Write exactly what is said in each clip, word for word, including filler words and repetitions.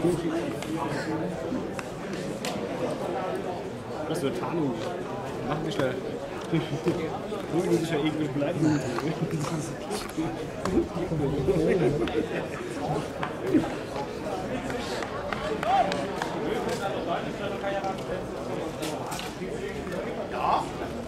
Was wird Tarnung? Machen wir schnell. Mögen sich ja irgendwie bleiben. Ja.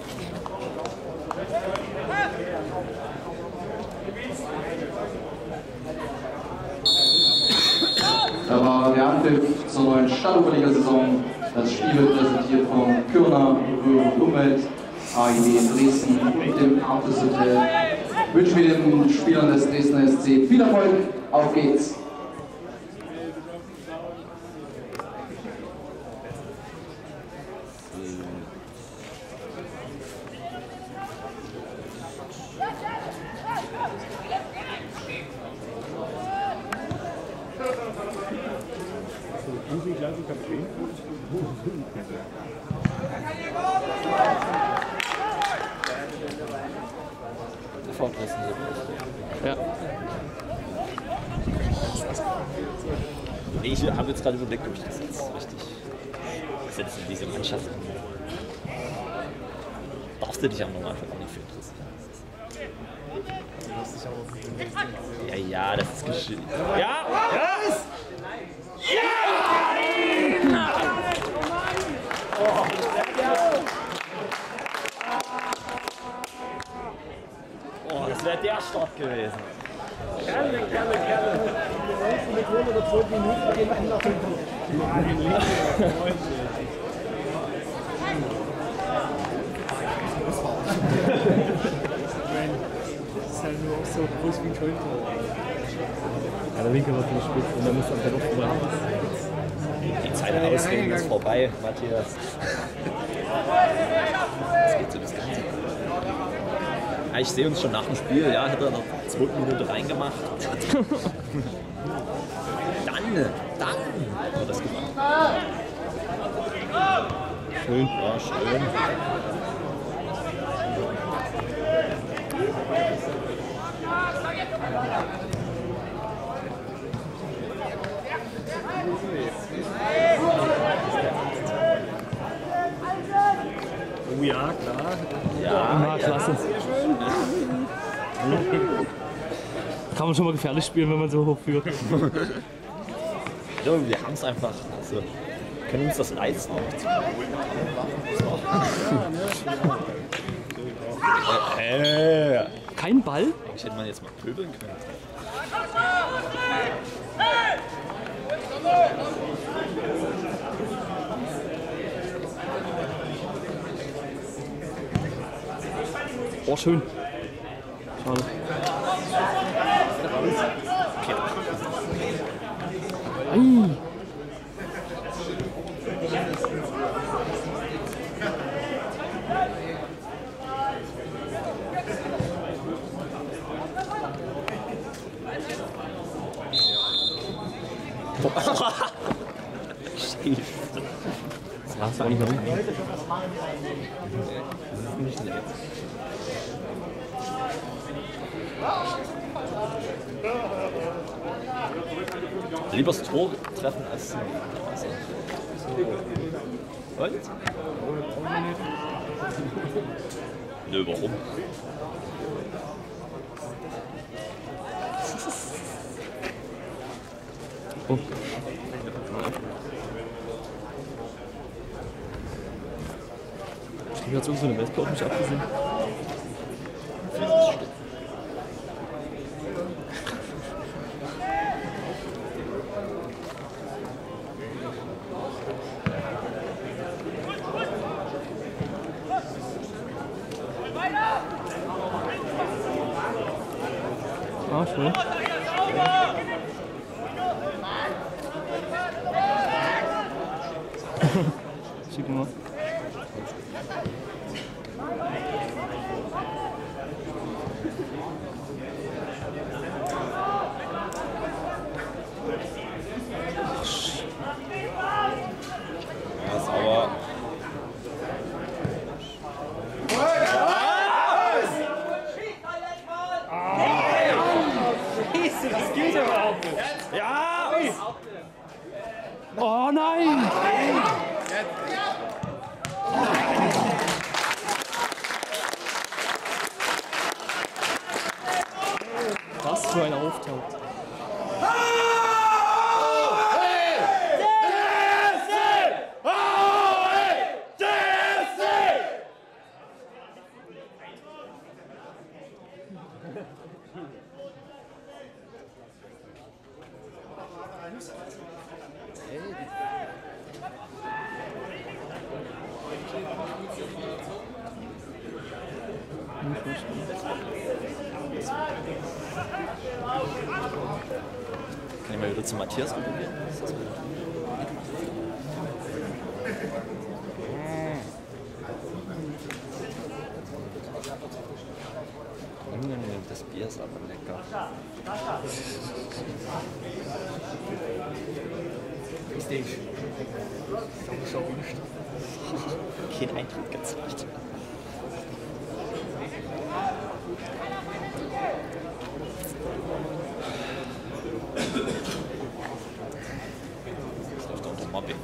Da war der Anpfiff zur neuen Stadtoberliga-Saison. Das Spiel wird präsentiert von Kürner, Röhr und Umwelt, A I W Dresden und dem Artus Hotel. Wünschen wir den Spielern des Dresdner S C viel Erfolg. Auf geht's! Ja. Nee, ich habe jetzt gerade überlegt, ob ich das jetzt richtig setze in diese Mannschaft. Darfst du dich am Normalfall auch nicht für interessieren. Ja, ja, das ist geschehen. Ja! Yes! Ja! Oh, oh, das wäre der Start gewesen. Gerne, gerne, gerne. Mit hundert oder zwei Minuten gehen wir noch hin. Das ist halt nur auch so groß wie ein Schulter. Ja, der Winkel wird nicht spitz und dann muss er dann noch mal. Die Zeit ausreden ist vorbei, Matthias. Das geht so das Ganze. Ja, ich sehe uns schon nach dem Spiel, ja, hätte er noch zwei Minuten reingemacht. Dann, dann hat er das gemacht. Schön, ja, schön. Oh ja, klar. Ja, ja, klasse. Kann man schon mal gefährlich spielen, wenn man so hoch führt. Ja, wir haben es einfach, also können uns das leisten. äh, Kein Ball? ich hätte man jetzt mal pöbeln können. Oh, schön. Schade. Ei. Das war's eigentlich noch nicht. Das ist nicht nett. Lieber das Tor treffen als also. Und? Nö, warum? Oh. Ich habe jetzt irgend so eine Wespe auf mich abgesehen. Ah, schön. Schick mal. Ja, sauber. Das geht überhaupt nicht. Ja! Oh nein! Was für ein Auftakt. Kann ich mal wieder zu Matthias probieren? Das Bier ist aber lecker. Ist den schon gewünscht. Kein Eintritt gezahlt. Das läuft unter Mobbing.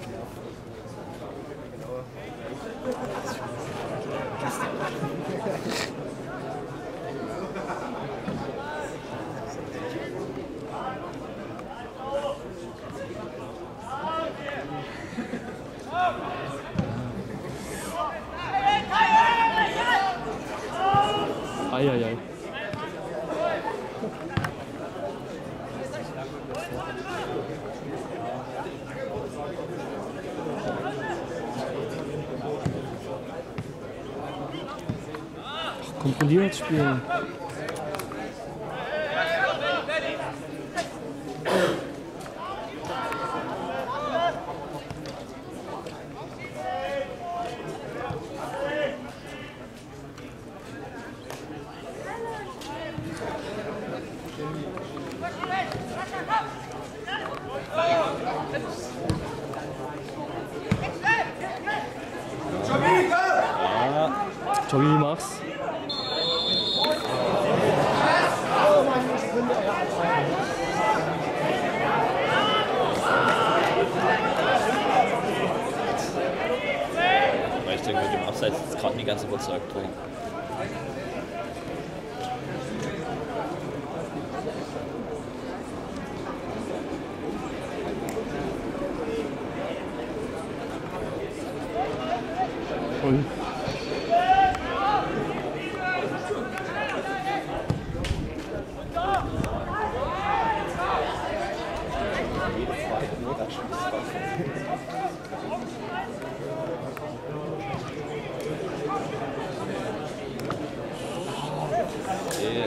Eieiei. Kontrolliert spielen. Tobi, mach's. Weil ich denke, mit dem Abseits ist gerade nicht ganz überzeugt drin. Ui. Okay.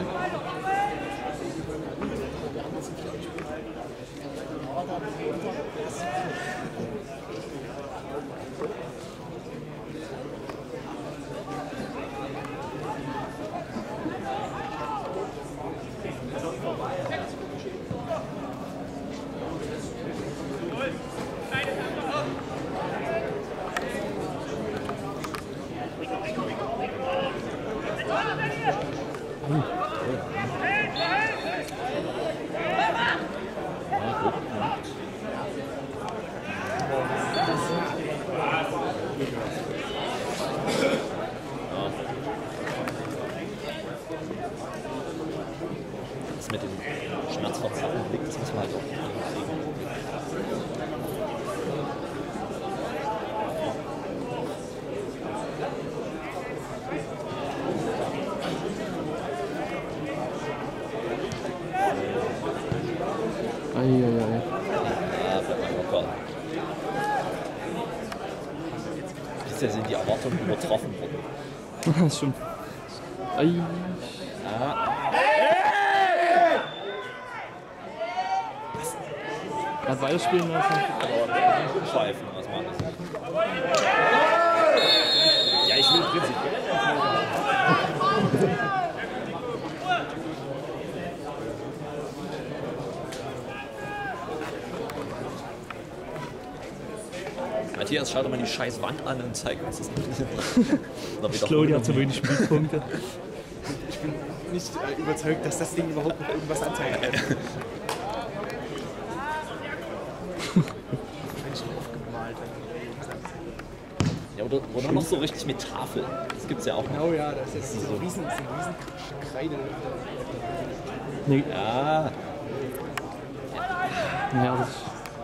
Das mit dem schmerzverzerrten Blick, das muss man halt auch hinkriegen. Eieiei. Ja, bleibt mal locker. Bisher sind die Erwartungen übertroffen worden. Das ist schon. Ei. Ja. Er hat weiterspielen lassen. Aber pfeifen, was machen das? Ja, ich will prinzipiell. Matthias, schau doch mal die scheiß Wand an und zeig uns das nicht. Claudia hat zu wenig Spielpunkte. Ich bin nicht äh, überzeugt, dass das Ding überhaupt noch irgendwas anzeigen kann. Ja, oder, oder noch so richtig mit Tafel. Das gibt's ja auch noch. Genau, ja, das ist so ein riesen, so ein riesen Kreide. Nee, Ja, ja, das ist.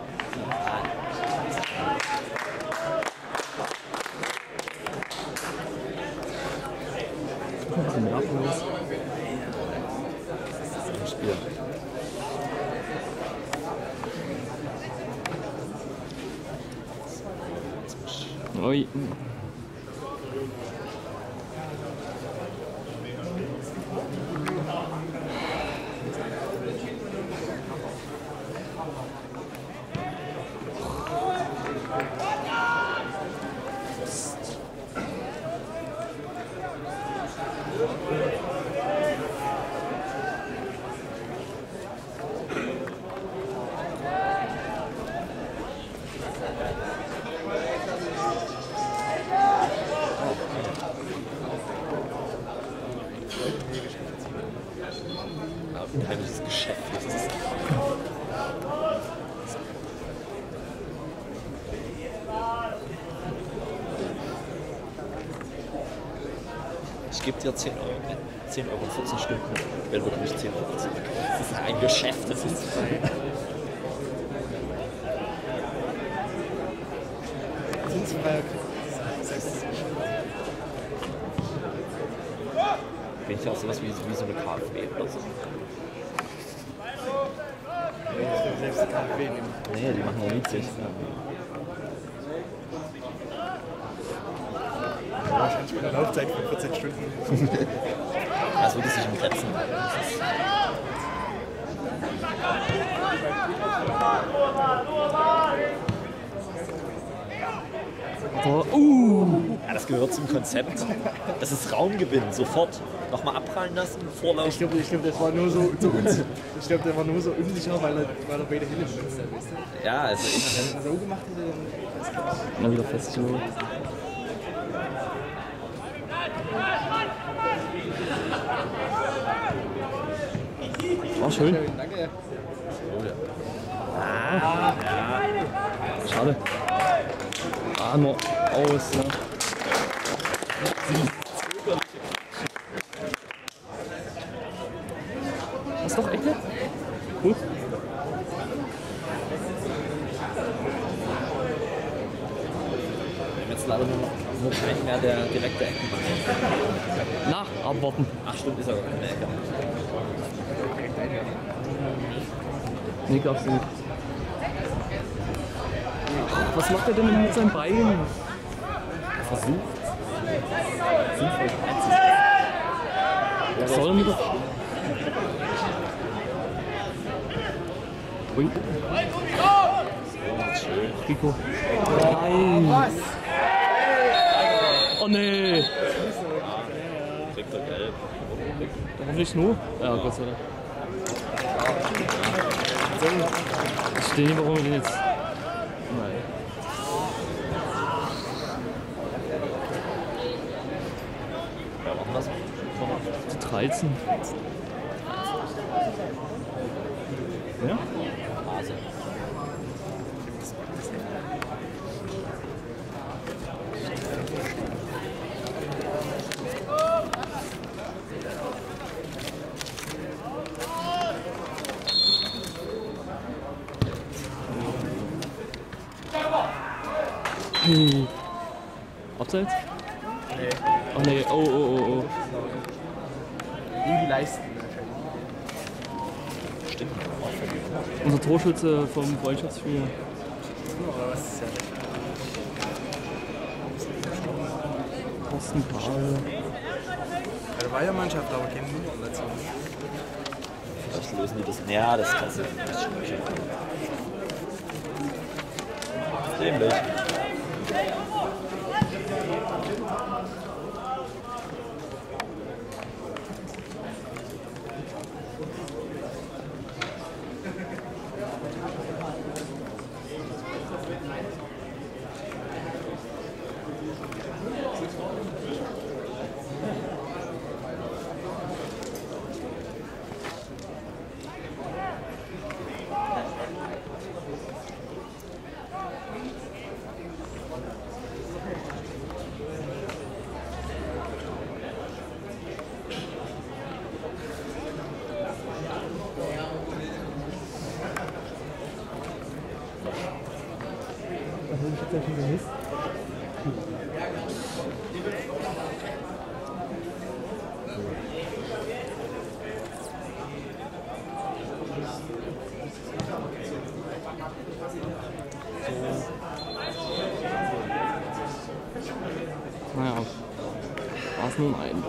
Was ist denn da los? ein Spiel. Ui. Ja, unheimliches Geschäft. Das ist ich gebe dir zehn Euro. zehn Euro vierzehn Stunden. Weil wirklich zehn Euro zurück. Das ist ein Geschäft. Das ist bin ich auch sowas wie, wie so eine KfW oder so. Selbst die KfW nehmen. Nee, die machen nur Mietsig. Wahrscheinlich mit einer Laufzeit von vierzehn Stunden. Das würde sich im Grenzen halten. Oh, uh. Ja, das gehört zum Konzept. Das ist Raumgewinn. Sofort nochmal abprallen lassen, Ich vorlaufen. glaube, ich glaub, das war nur so, so unsicher. Ich glaube, der war nur so unsicher, weil er, weil er beide Hände benutzt hat. Weißt du? Ja, also ich, Wenn er so gemacht hätte, dann. Na, wieder festgeholt. War schön. Schön, danke. Schade. Ah, nur aus, ne? Das ist doch Ecke? Gut. wir haben jetzt leider nur noch nur keinen mehr, der direkte Ecken macht. Na, abwarten. Ach stimmt, ist aber keine Ecke. Nee, gab's nicht. Ach, was macht er denn mit seinem Bein? Versucht. Sinnvoll. Was soll er mit der... Ui. Rico. Nein. Oh nee. Kriegt er gelb. Hoffentlich nur. Ja, Gott sei Dank. Ich verstehe nicht, warum wir den jetzt... Nein. Ja, machen wir es. Die dreizehn. Ja? Hase. Hey. Abseits? Nee. Ach nee, oh, oh, oh, oh. Gegen die Leisten. Stimmt. Unser Torschütze vom Freundschaftsspiel. Aber was ist ja nicht. Thorsten Pahl. Ja, da war ja Mannschaft, aber keine Nummer dazu. Vielleicht lösen die das. Ja, das kannst du nicht. Dämlich. ich jetzt ja schon gemisst. Naja, war es nun ein.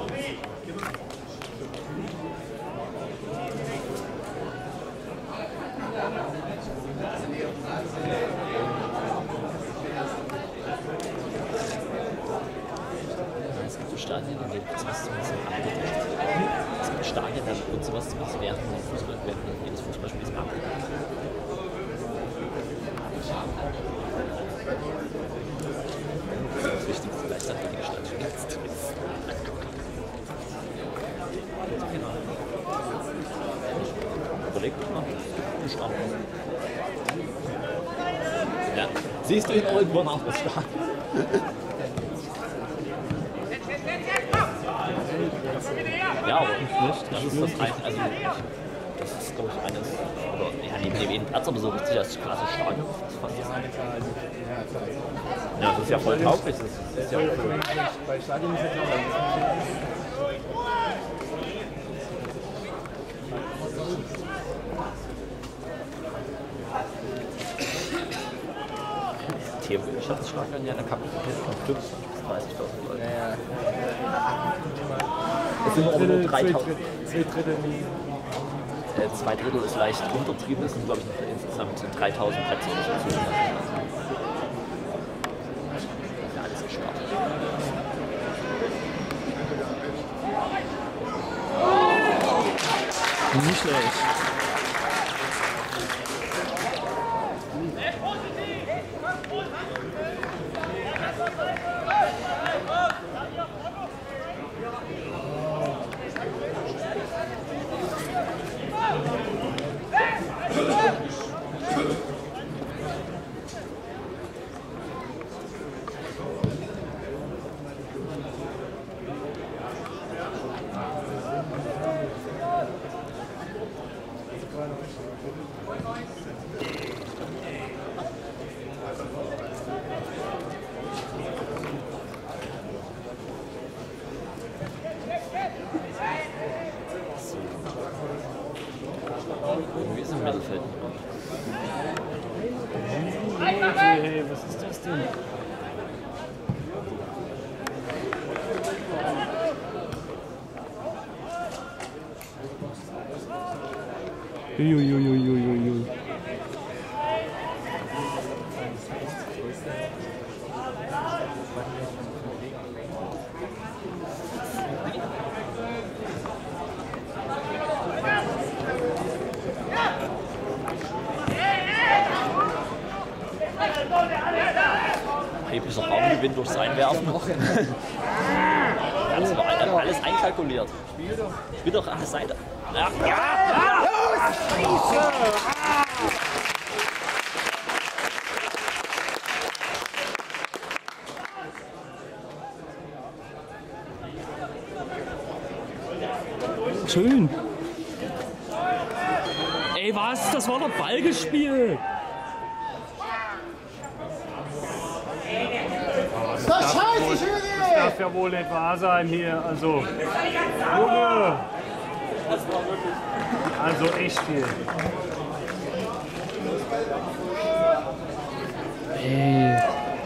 Es gibt so Stadien, in denen sowas zumindest abgedeckt. Es gibt Stadien, da wird sowas zumindest während des Fußball, während jedes Fußballspiels abgedeckt. Das Wichtigste gleichzeitig stattfindet. Überlegt mal, ein Stadion. Ja, siehst du ihn irgendwo nach dem Stadion? Ja, aber das ist das ein, also das ist glaube ich eines, oder ja, neben dem jeden Platz, aber so richtig als klasse Stadion. Das fand ich ja, das ist ja voll tauglich. Das ist ja cool. Bei Stadion ist ja klar, Theoretisch hat das Stadion ja eine Kapazität von fünfundzwanzigtausend bis dreißigtausend Leute. Ja, ja. Es sind aber nur dreitausend. Zwei Drittel. Äh, zwei Drittel ist leicht untertrieben, es sind glaube ich noch insgesamt dreitausend Plätze oder so zugelassen. Das ist ja alles gestartet. Nicht schlecht. Wie ist im Mittelfeld? Hey, was ist das denn? Uiuiuiuiui. Erheblicher Raumgewinn durchs Einwerfen. Alles, alles einkalkuliert. Spiel doch an der Seite. Ja! Ja! Schön. Ey, was? Das war doch Ball gespielt. Das scheiße, Das darf ja wohl nicht wahr sein hier. Also, Junge! Also echt hier. Ey.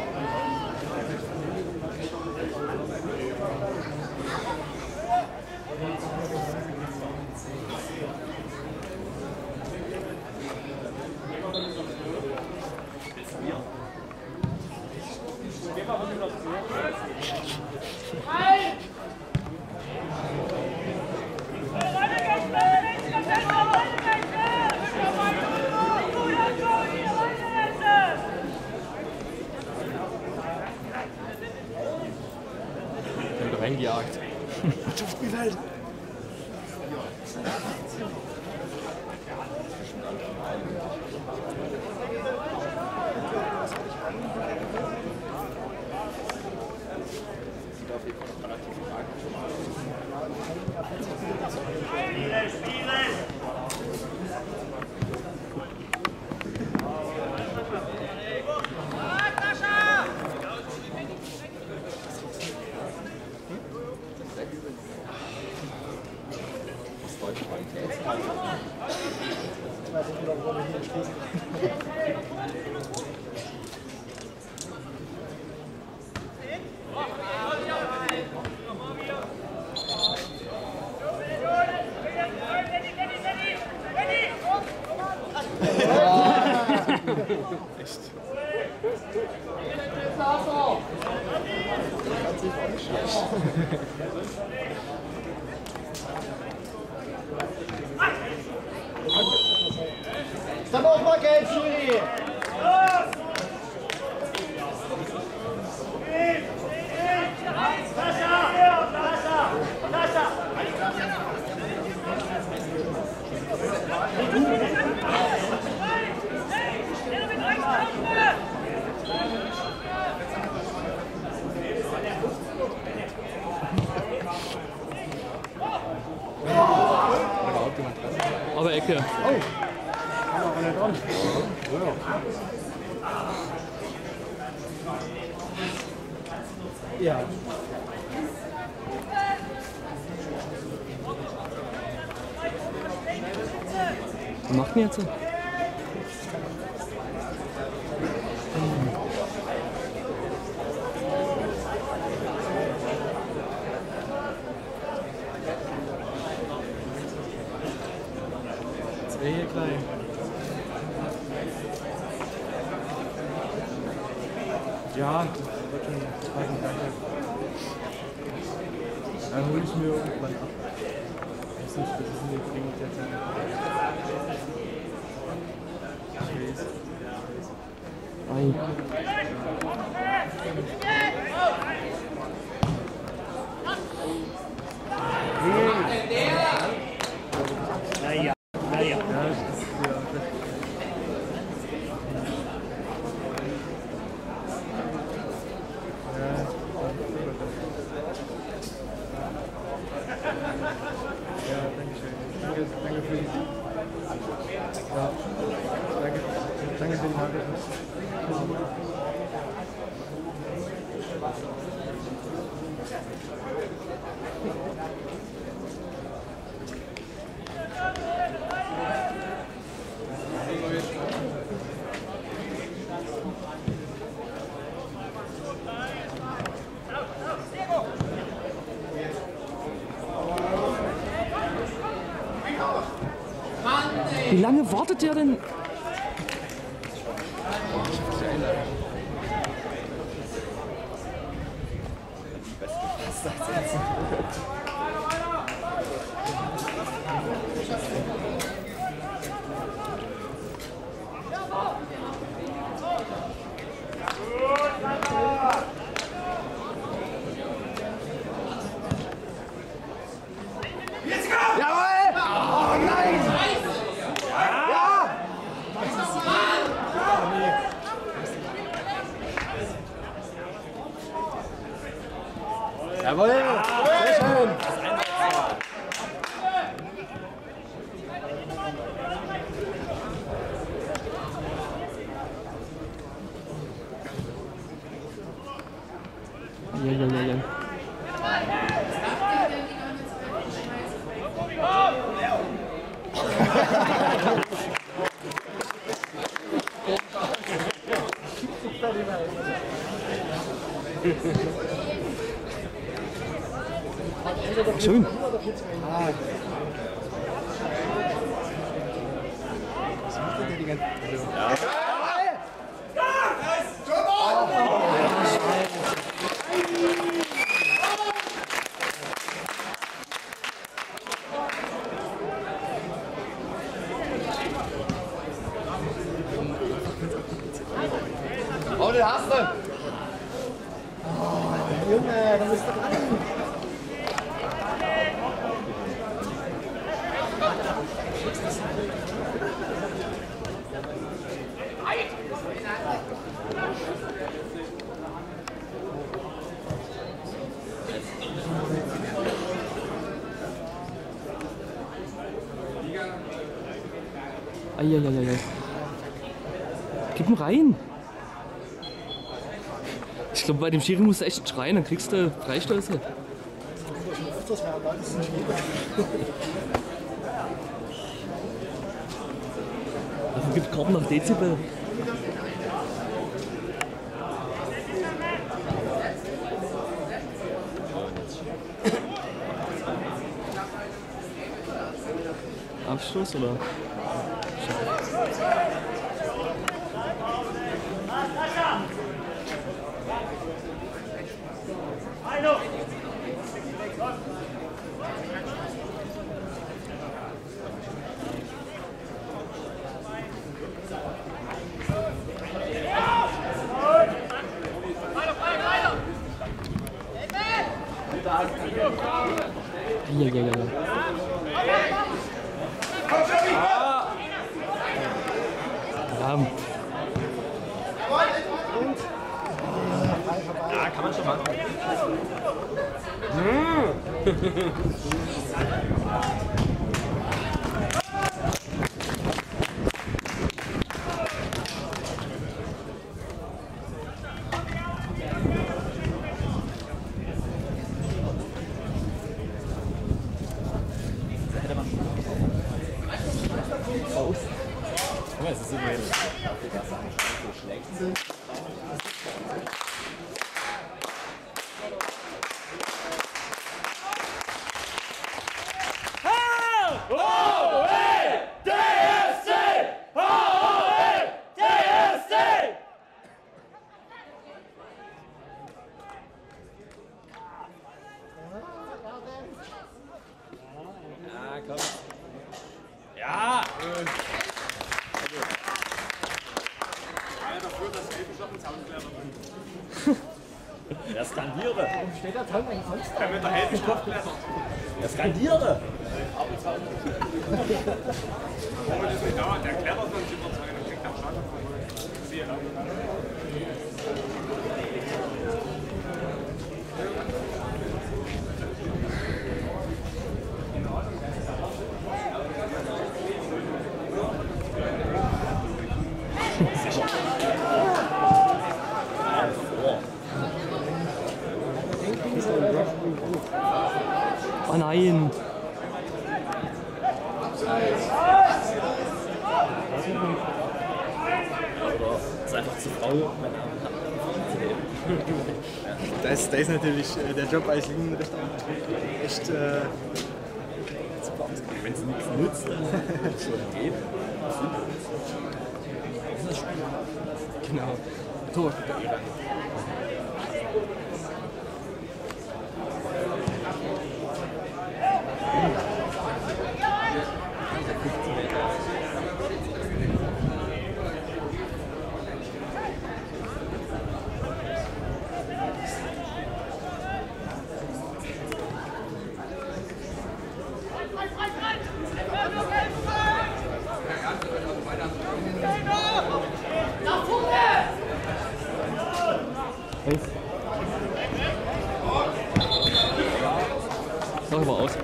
Reingejagt. Mannschaftsspielfeld. Natascha! Echt? Ist aber auch mal gelb, Schiri! Aber Ecke. Oh! Kann man nicht dran. Ja. Was macht denn jetzt? Das wäre hier klein. Ja, das wird schon zweiten Gleichheit. Dann hole ich mir irgendwann ab. Das ist nicht, das ist nicht dringend jetzt. Ich weiß. Ei. Naja, naja. Ja, das ist ja. Ja, danke schön. Danke, danke für die. Ja, danke, danke für die Nachricht. Wie lange wartet der denn? Jawohl! Sehr schön! Ja, ja, ja, ja. Schön. Ah. Was macht denn der die ganze Zeit? Oh, den hast du! Oh, Junge, da bist du dran! Eieieiei. Gib ihn rein. Ich glaube, bei dem Schiri musst du echt schreien, dann kriegst du Freistöße. Dafür gibt Karten nach Dezibel. Abschluss oder? Eieieiei. Ja. Ja, kann man schon machen. Es ist immer so schlecht sind. Ja! Der skandiere! Warum steht da Zaun eigentlich sonst da? Mit der Hälfte Kopfkletter. Der skandiere! Warum das nicht dauert? Der klettert sonst über zwei, dann kriegt er Schaden von Siehe. Oh nein! Das ist einfach zu faul, meine Damen und Herren. Da ist, da ist natürlich äh, der Job als Linienrichter echt äh, super ausgegangen. Wenn es nichts nützt, dann schon geht. Das ist Spiel. Genau. Tor. Sag mal aus.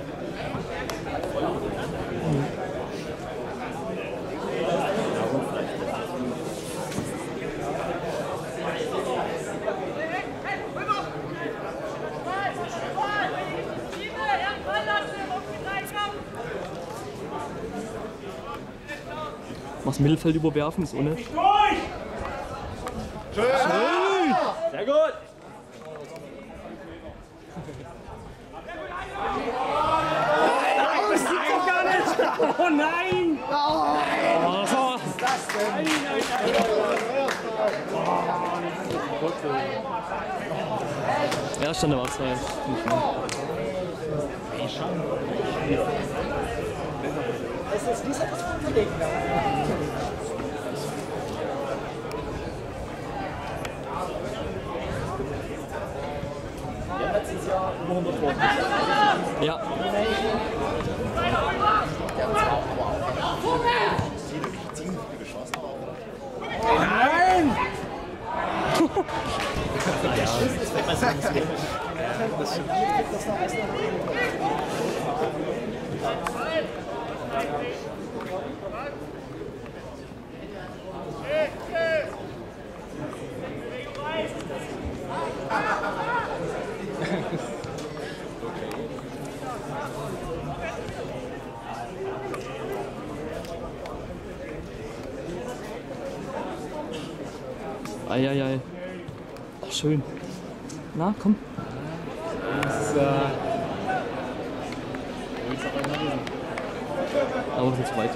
Was Mittelfeld überwerfen ist ohne. Schön! Sehr gut! Das sieht doch gar nicht! Oh nein! Oh, so. Was ist das denn? Nein, nein, nein! Ja, stand der Wasser. Es ist wie so etwas unterlegen. Ja, letztes Jahr über hundert Punkte. Ja. Nein! Eieiei. Oh, schön. Na, komm. Das ist, äh, Aber das ist zu weit.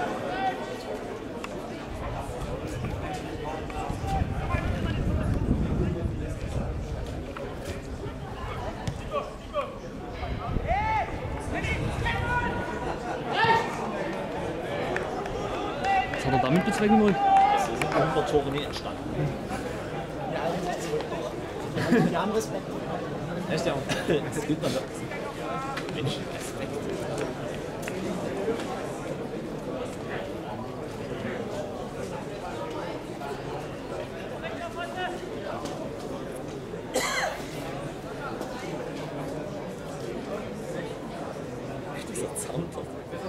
Was hat er damit bezwecken wollen? Es sind hundert Tore nie entstanden. Die haben Respekt. Echt ja? Das gilt man doch. Mensch, Respekt. runter.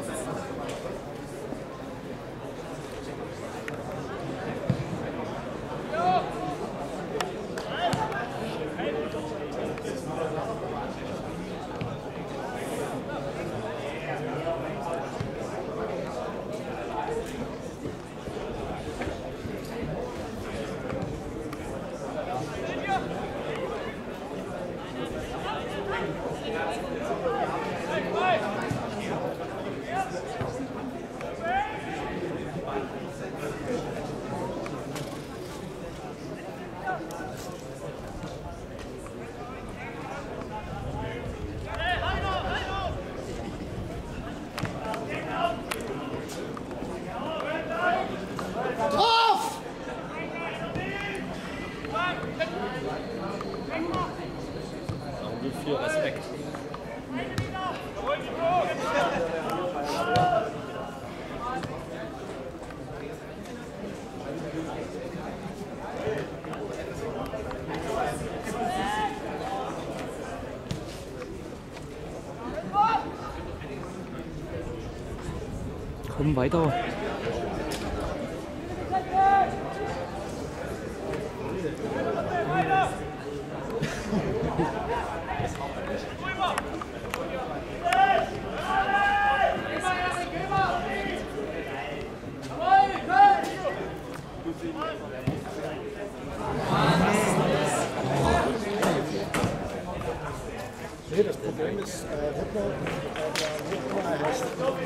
Viel Respekt. Komm weiter. Nee, das Problem ist, äh, Rhythmo, äh, der Rhythmo heißt,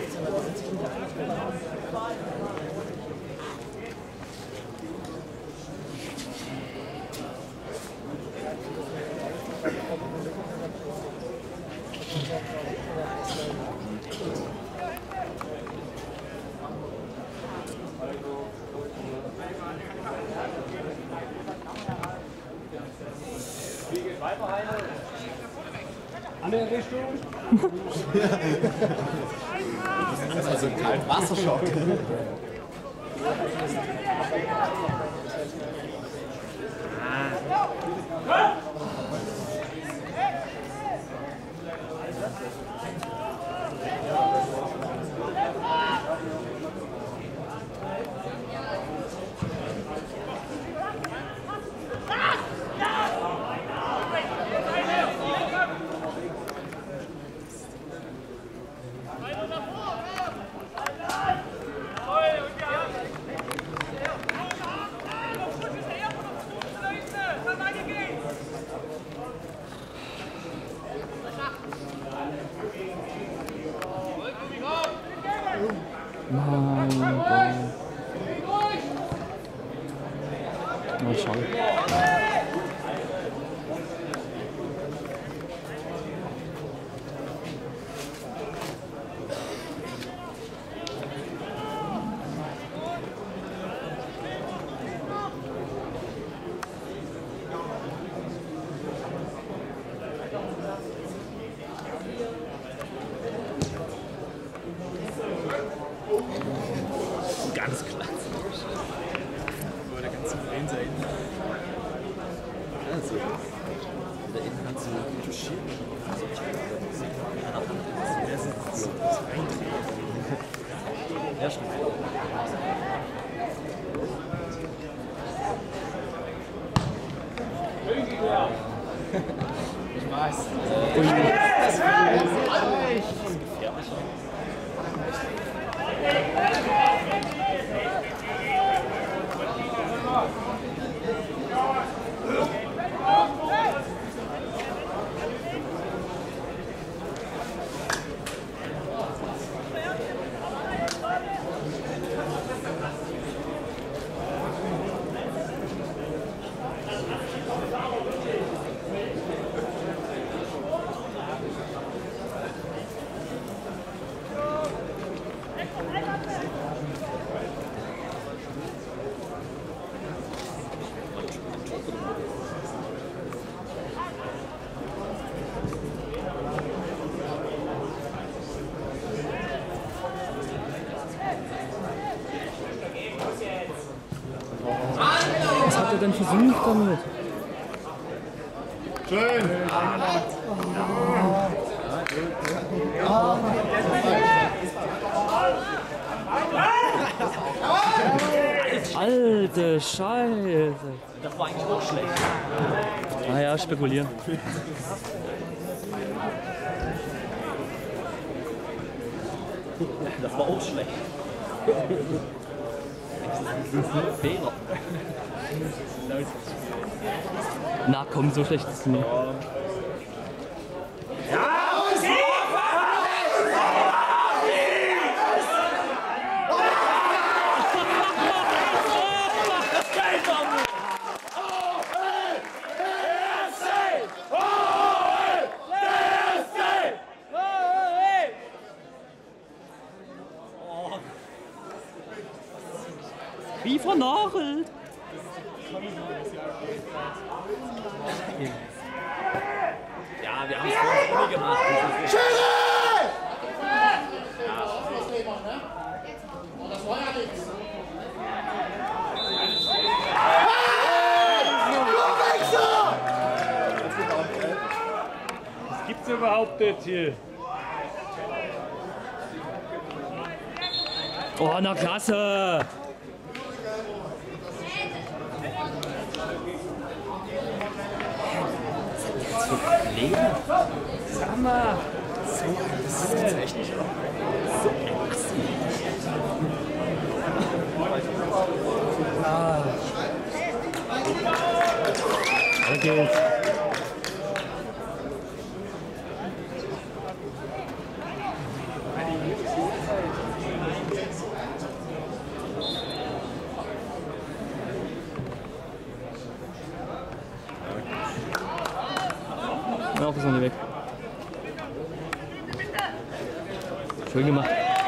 Wie geht weiter, Heine? Andere Richtung? Das ist also ein Kaltwasserschock. Nein, boah. Na, schade. Ganz klar. So, der ganze Verein sein. Also, da innen kannst du touchieren. Also, ich glaube, das ist mehr sind so das Eindrehen. Ja, stimmt. Ich weiß. Das ist echt gefährlich. Was hat er denn versucht damit? Schön! Ah, Alte Scheiße. Das war eigentlich auch schlecht. Ah ja, spekulieren. Das war auch schlecht. Fehler. Na komm, so schlecht ist es nicht. Wie vernachelt! Ja, wir haben es vorhin nie gemacht. Das war ja nichts. Was gibt's überhaupt jetzt hier? Oh, na klasse! Sag mal! Das ist echt nicht Da geht's. Ja, ist noch nicht weg. Schön gemacht.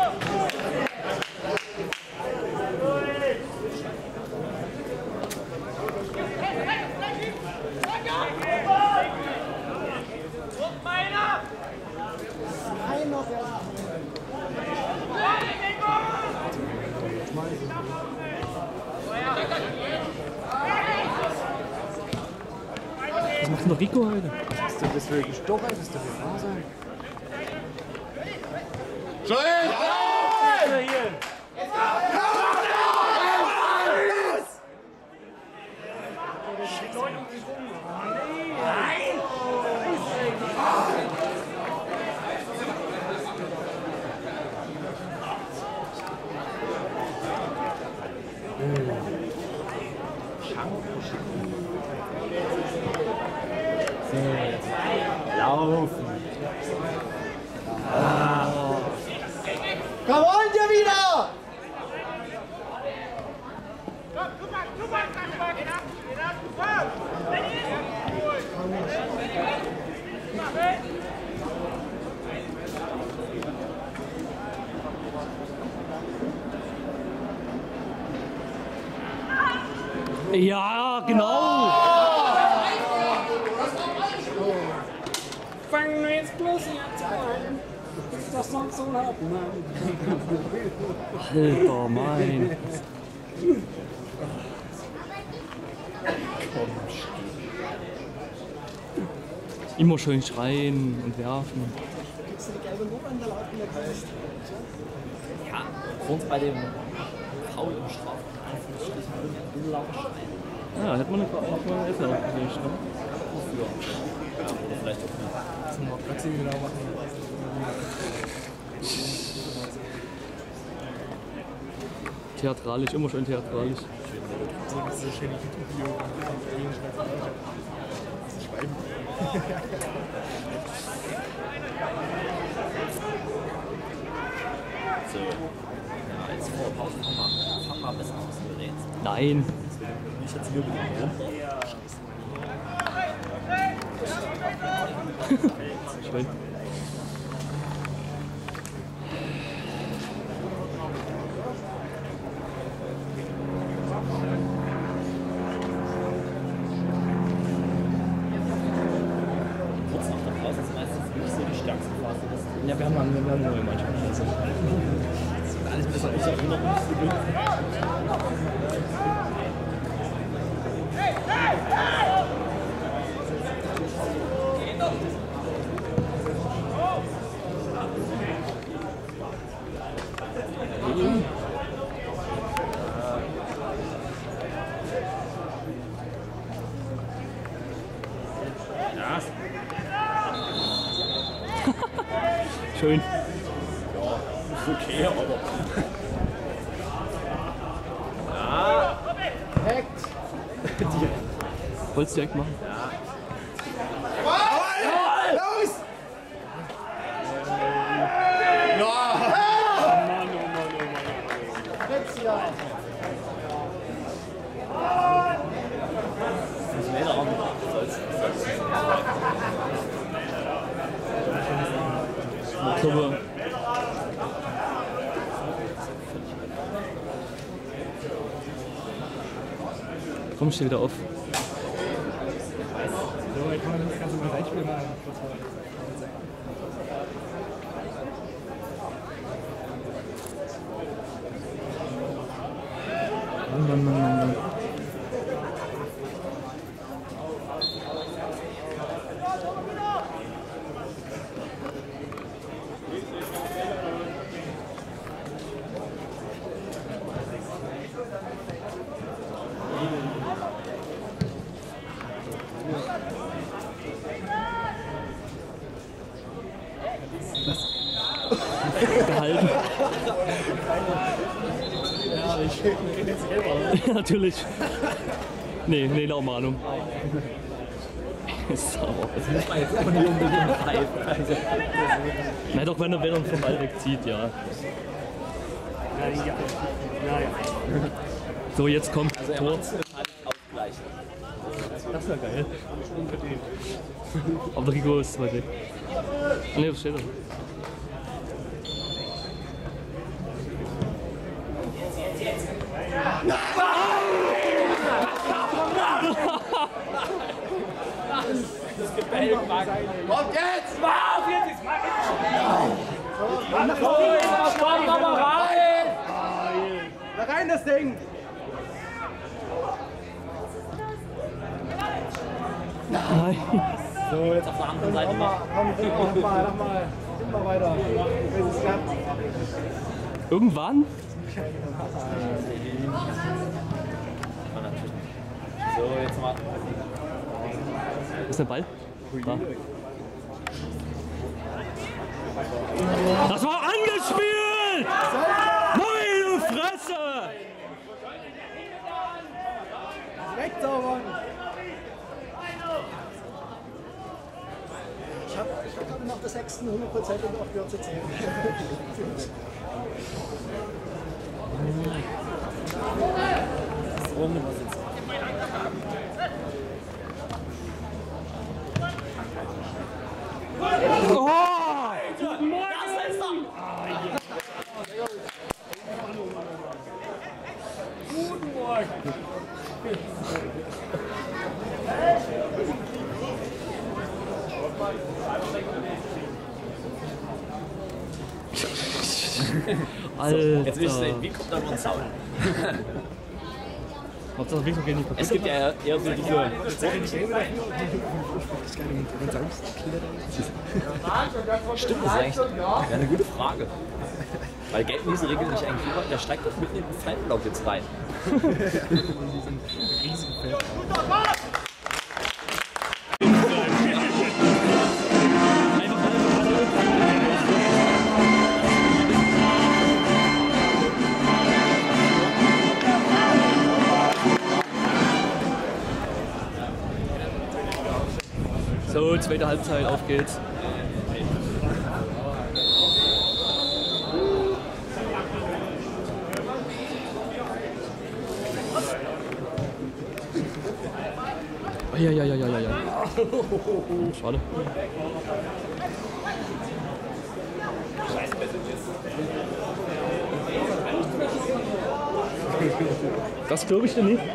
Was macht denn der Rico heute? Bist du bist wirklich doch, bist du gefahren sein? Da wollen wir wieder! Ja, genau! Fangen wir jetzt bloß jetzt an. Ist das sonst so laut, Mann? Alter, mein. Immer schön schreien und werfen. Kriegst du die gelbe Nummer in der lauten Gesicht? Ja, für uns bei dem Foul im Strafraum ein laut schreien. Ja, hätte man eine, hätte man eine Elfmeter gekriegt, ne? Wofür? Ja, oder vielleicht auch nicht. Das ist noch Praxis wieder machen. Theatralisch, immer schön theatralisch. So diese schöne YouTube-Video. Das Schreiben. So. Ja, jetzt vor Pause fangen wir, fangen wir am besten aus dem Gerät. Nein. Ich jetzt hier wieder rum. Schön. Kurz nach der Pause ist meistens nicht so die stärkste Phase. Das Ja, wir haben, wir haben eine neue Mannschaft. Also. ist alles besser. Ich habe noch nicht so gut. Schön. Ist okay, aber. Wolltest du direkt machen? Ich glaube, komm, steh wieder auf. So, jetzt kann man das ganze mal Reinspiel machen. Mann, Mann, Mann, Mann, Mann. Gehalten. Ja, ich rede jetzt selber. Natürlich. Nee, nee, eine Mahnung. Sauer. Das muss man jetzt auch nicht unbedingt pfeifen. Also, Na doch, wenn er, wenn er vom Ball wegzieht, ja. Ja, ja. Ja, ja. So, jetzt kommt also er Tor. macht es halt ausgleichen. Das wäre geil. Aber der Rico ist weit weg. Ah, ne, was steht da? Und jetzt! Mach jetzt! Mach jetzt! Mach aber rein! Da rein das Ding! Nein. So, jetzt auf der anderen Seite noch. Komm, mach mal, mach mal. Gib mal weiter. Bis es klappt. Irgendwann? So, jetzt mal. Wo ist der Ball? Da. Das war angespielt! Meine Fresse! Wegzaubern! Ich hab, ich hab gerade nach der sechsten hundertprozentig aufgehört zu zählen. Oh! Guten Morgen! Alter. Jetzt willst du, wie kommt da noch ein Sound? Hauptsache Weg geht nicht kaputt. Es gibt ja eher so diese. Stimmt, das ist eigentlich ja, eine gute Frage. Weil gelten diese Regeln nicht eigentlich über? Der steigt doch mitten in den Feindblock jetzt rein. So, zweite Halbzeit, auf geht's. Ja, ja, ja, ja, ja, ja. Schade. Das glaube ich dir nicht.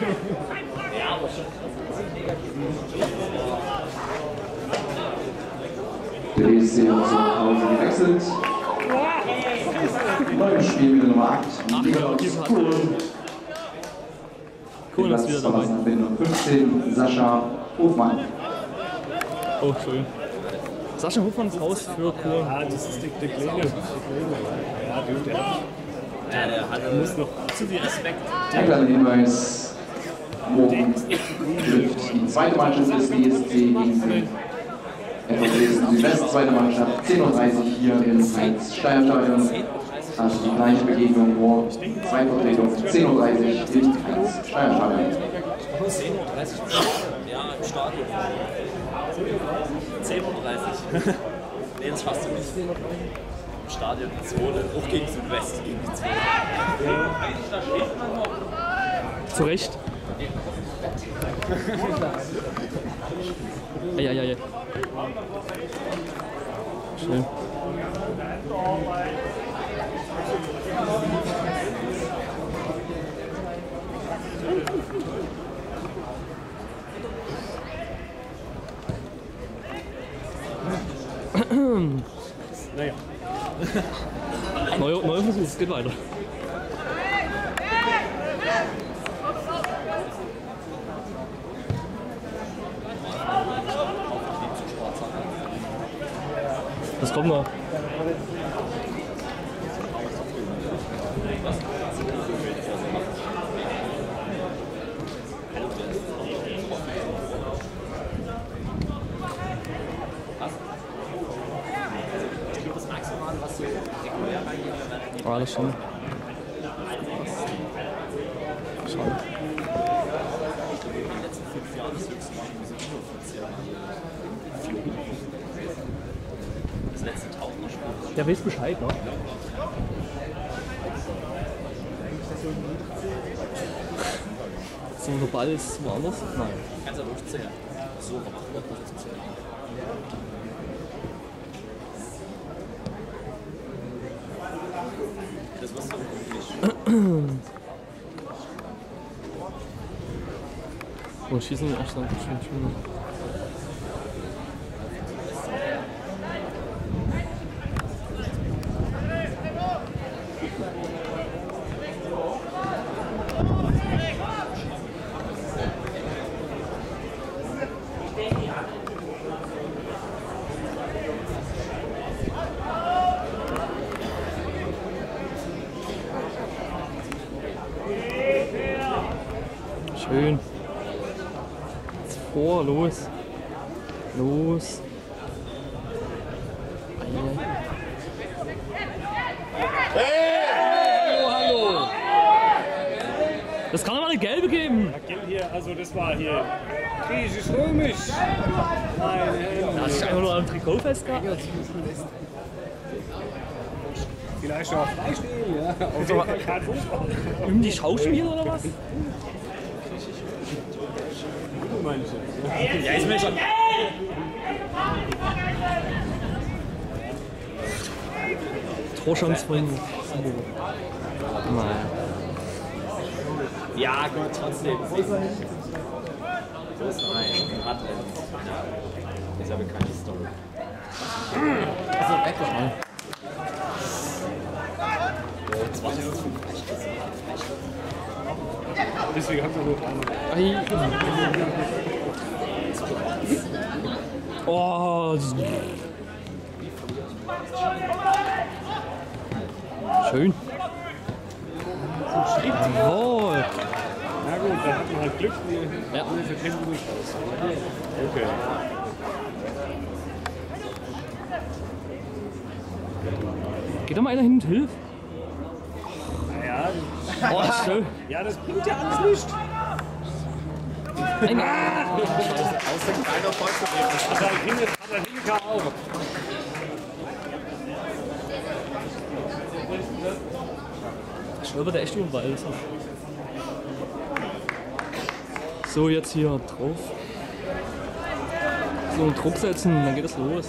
Der B S C hat zur Pause gewechselt. Neues Spiel mit der Nummer acht. Nikolaus Kuhl. Kuhl ist wieder dabei. Mit Nummer fünfzehn, Sascha Hofmann. Oh, schön. Sascha Hofmann ist raus für Kuhl. Ja, das ist der, der Kleine. Der Kleine. Ja, du, der, Ja, der hat der muss noch zu viel Respekt. Ein kleiner Hinweis. Morgen trifft die zweite Mannschaft des B S C gegen die von Dresden Südwest, zweite Mannschaft, zehn Uhr dreißig hier im Heinz-Steyer-Stadion. Also die gleiche Begegnung, nur zwei Vertretungen, zehn Uhr dreißig im Heinz-Steyer-Stadion. zehn Uhr dreißig, ja, im Stadion. zehn Uhr dreißig. Nee, das schaffst du nicht. Im Stadion die Zone, auch gegen Südwest, gegen die Zone. Zu Recht. Eieiei. Schön. Naja. Neuer, neuer Versuch, es geht weiter. Das kommt noch. Ah, das schon. Schade. Der weiß Bescheid, ne? So, der Ball ist woanders? Nein. Kannst du durchzählen. So, aber mach mal durchzählen. Das wirst du wirklich. Oh, schießen wir echt noch schön schön. Schön. Jetzt vor, los. Los. Hey! Hallo, hallo. Das kann doch mal eine gelbe geben. Hier, also das war hier griechisch-römisch. Meine Herren. Das ist einfach nur am Trikot festgehalten. Vielleicht auch Freispiel, ja. Auf jeden Fall kein Fußball. Üben die Schauspieler oder was? Du meinst jetzt. Ja, ist mir schon. Torchance von Naja. Ja, gut, trotzdem. So ist ein Advent. Ist ja bekannte Story. Also weg. Deswegen haben wir nur dran. Oh, das ist schön. Jawohl. Na gut, da hat man halt Glück. Die Ja. für Tempo nicht aus. Okay. Geht doch mal einer hin und hilft. Naja, Oh, schön. ja, das bringt ja alles nicht. Ein Aus dem kleiner Volksbewegung. Hat er hin, hat er Hinka auch. Stolpert der echt über den Ball. So, jetzt hier drauf. So, einen Druck setzen, dann geht es los.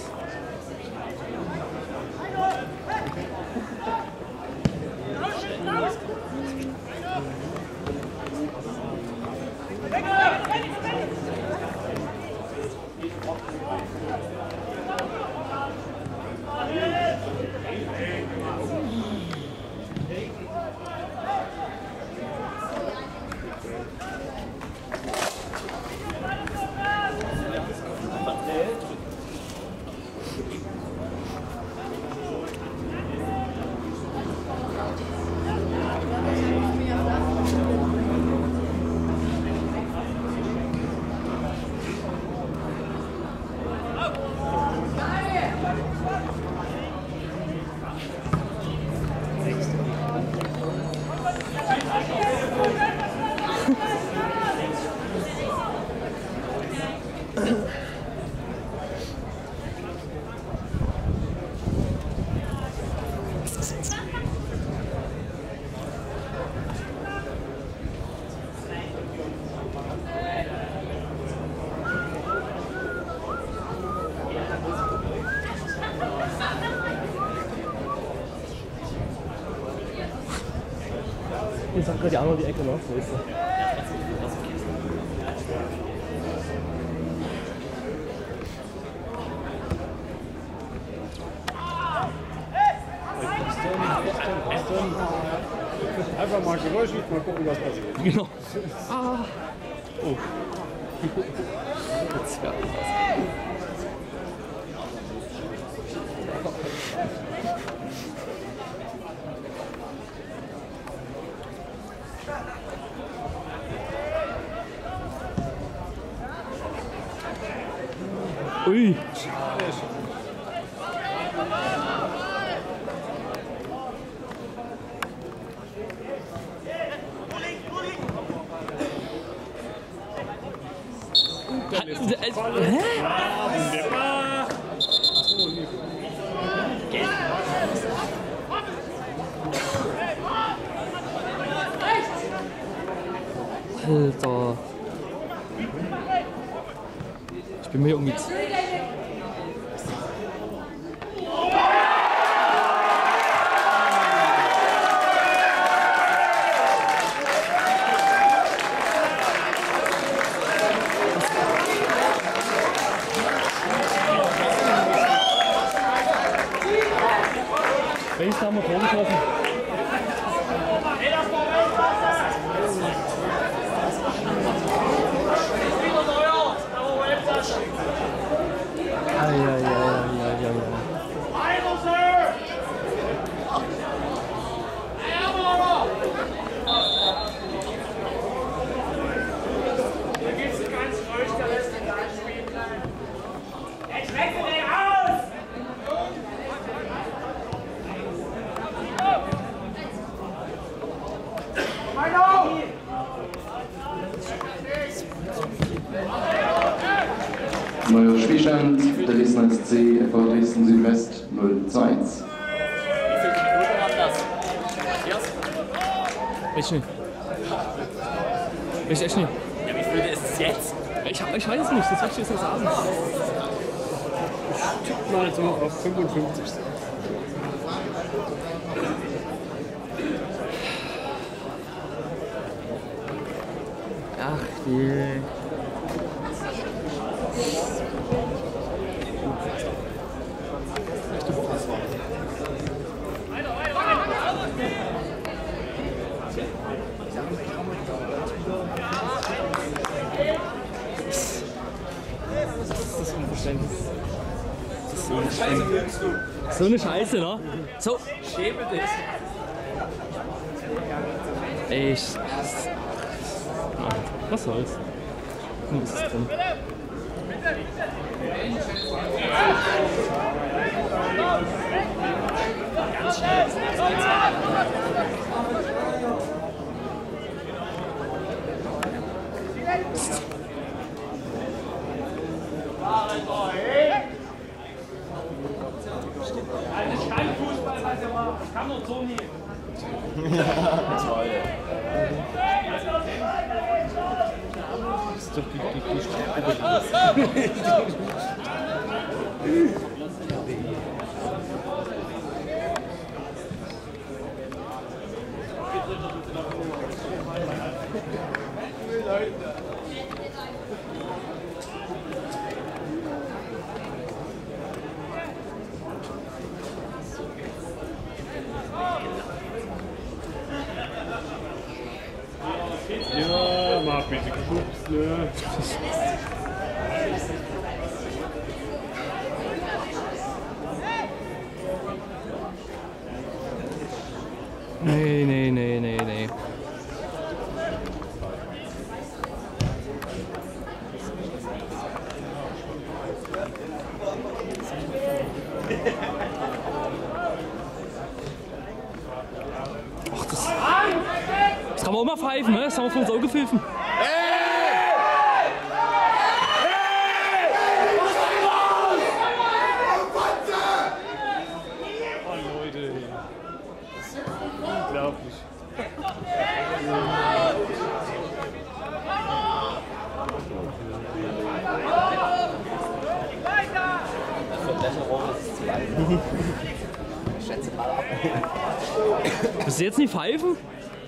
Ich sag gerade die andere die Ecke noch. Wo ist sie? Einfach mal Geräusch, mal gucken, was passiert. Genau. Ah. Oh. Jetzt wäre Ui. Hä? Alter. Ich bin mir irgendwie... Welches haben wir vorgetroffen? Ai, ai, ai, ai, ai, ai. Neuer Spielstand, Dresden S C, F V Dresden Südwest null zu eins. Wie viele Minuten hat das? Matthias? Ich nicht. Ich echt nicht. Ja, wie viele ist es jetzt? Ich, ich weiß es nicht, das will ich jetzt nicht sagen. Ich tippe mal so auf fünfundfünfzig. Ach je. Das ist unverständlich. Das ist so eine Scheiße. So eine Scheiße, ne? So. Schäme dich. Ey, ich. Was soll's? Nur ist es drin. Standfußball, was ihr macht. Das kann doch so nie. Toll. Das ist doch die, die, die Strafe. Ja, mach bitte geschubst, ne? Nee, nee, nee, nee, nee. Ach, das, das kann man auch mal pfeifen, ne? Das haben wir von uns auch gepfiffen. Schätze mal ab. Willst du jetzt nicht pfeifen?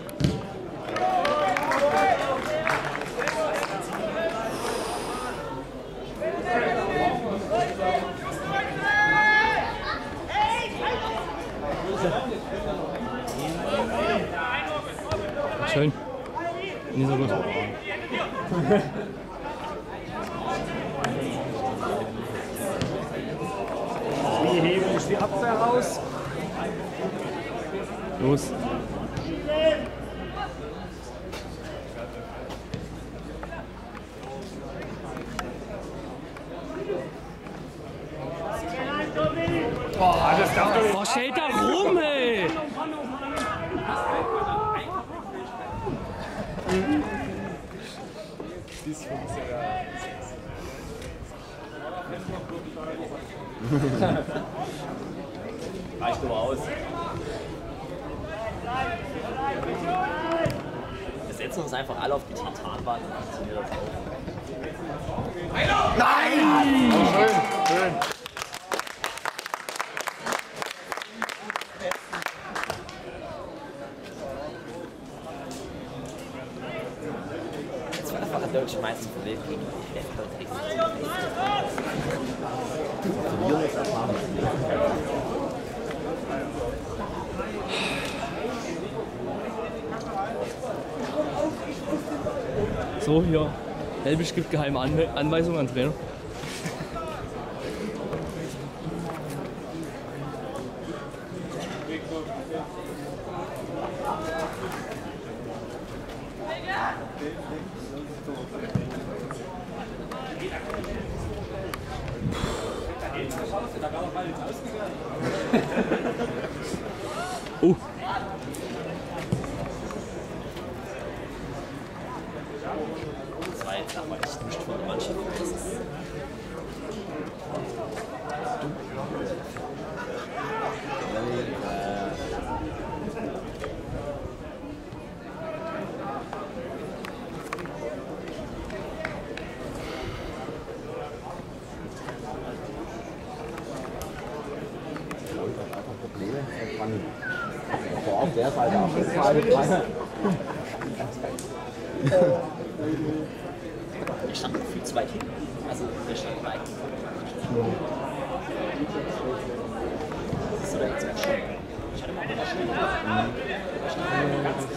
Schön. Nicht so gut. Wie heben ist die Abwehr raus? Los. Boah, das darf doch nicht. Was steht da rum, ey? Reicht nur aus. Wir setzen uns einfach alle auf die Tartanbahn und funktioniert das auch. Nein! Oh, schön, schön. Das war einfach ein deutscher Meister von Welt gegen die F Junges erfahren. So, hier. Helbisch gibt geheime Anwe Anweisungen an Trainer. Oh. Das war jetzt aber echt nicht von der Mannschaft. Das ist Probleme. Aber auf der Seite auch das zweite Bein. Wir standen viel zu weit hinten. Also wir standen weit. Das ist oder jetzt auch schon. Ich hatte mal wieder schon. Wir standen ganz.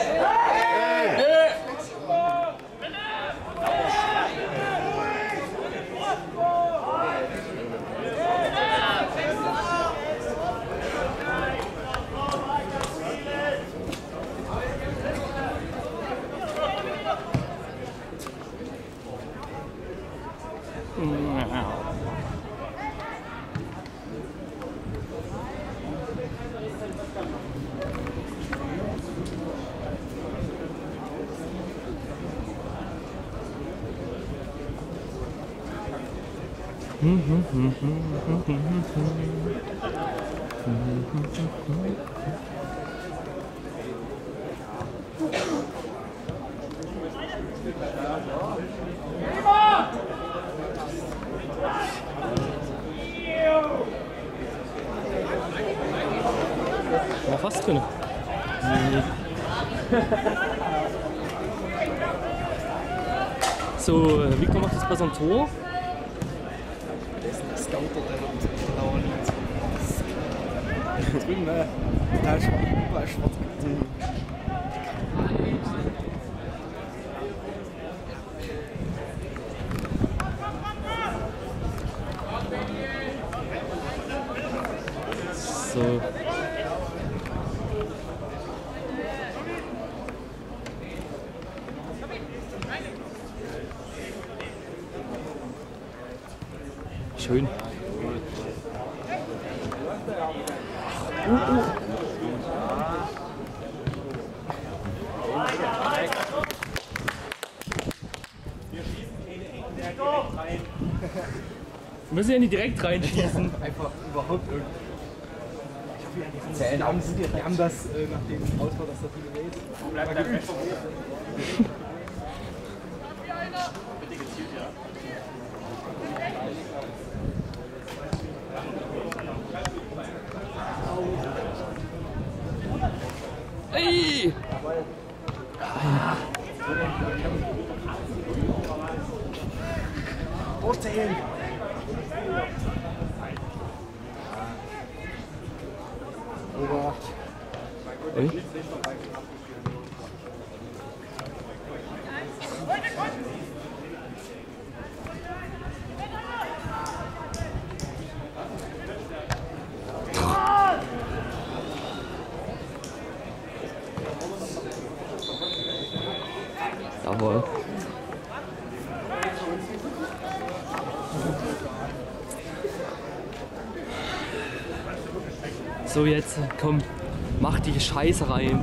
War fast drin. So, Victor macht jetzt bei so einem Tor. Drüben, ne? Da ist überall schwarz. So. Schön. Uh, uh. Wir müssen ja nicht direkt reinschießen. Einfach überhaupt irgendwie. Die haben, die haben das äh, nach dem Ausbau, dass da viele Mails. Bleibt da geübt. Durchzählen! Obacht. Ui. Jawohl. So, jetzt komm, mach die Scheiße rein.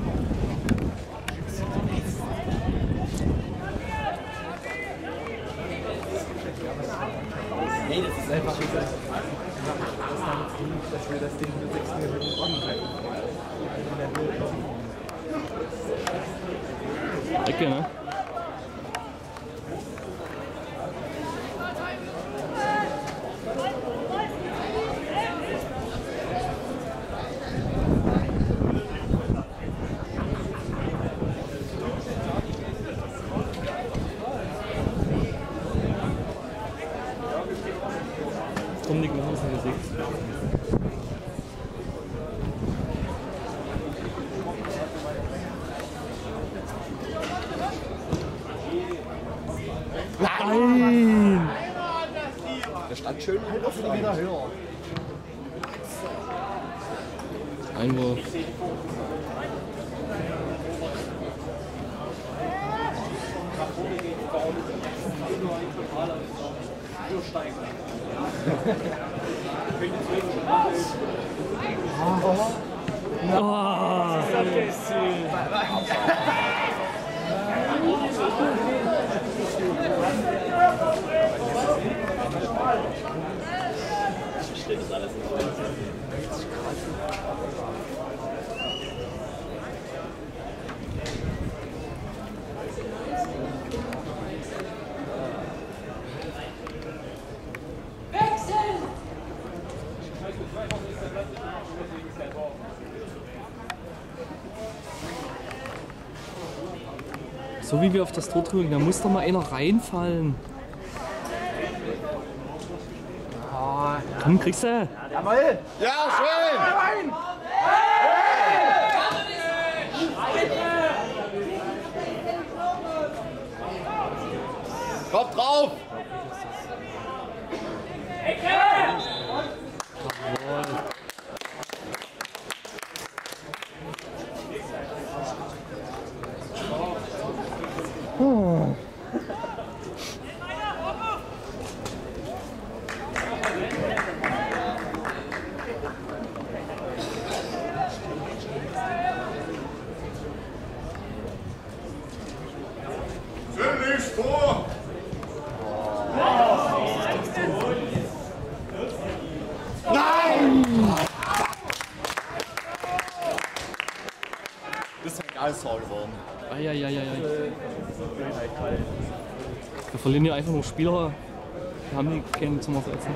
Nee, das ist einfach so, dass wir das Ding mit sechs Minuten anhalten. Ecke, ne? Komm, Nico, haben wir es nicht gesehen. Nein! Der stand schön und wieder höher. Einwurf. Oh. Ich verstehe das alles nicht. So wie wir auf das Tor drücken, da muss doch mal einer reinfallen. Komm, kriegst du? Jawohl! Ja, schön! Kopf drauf! Oh. Ziemlich vor! Nein! Das ist ein geiles Tor geworden. Eieieiei. Wir verlieren hier einfach nur Spieler. Wir haben die keinen zum Ersetzen.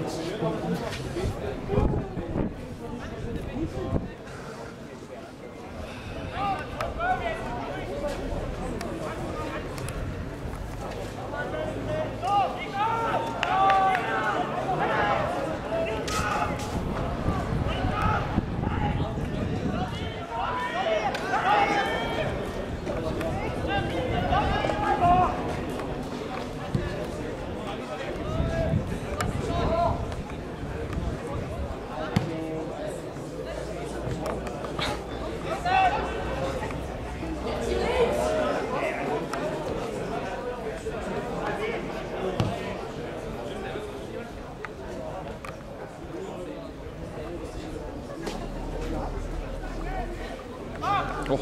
Oh.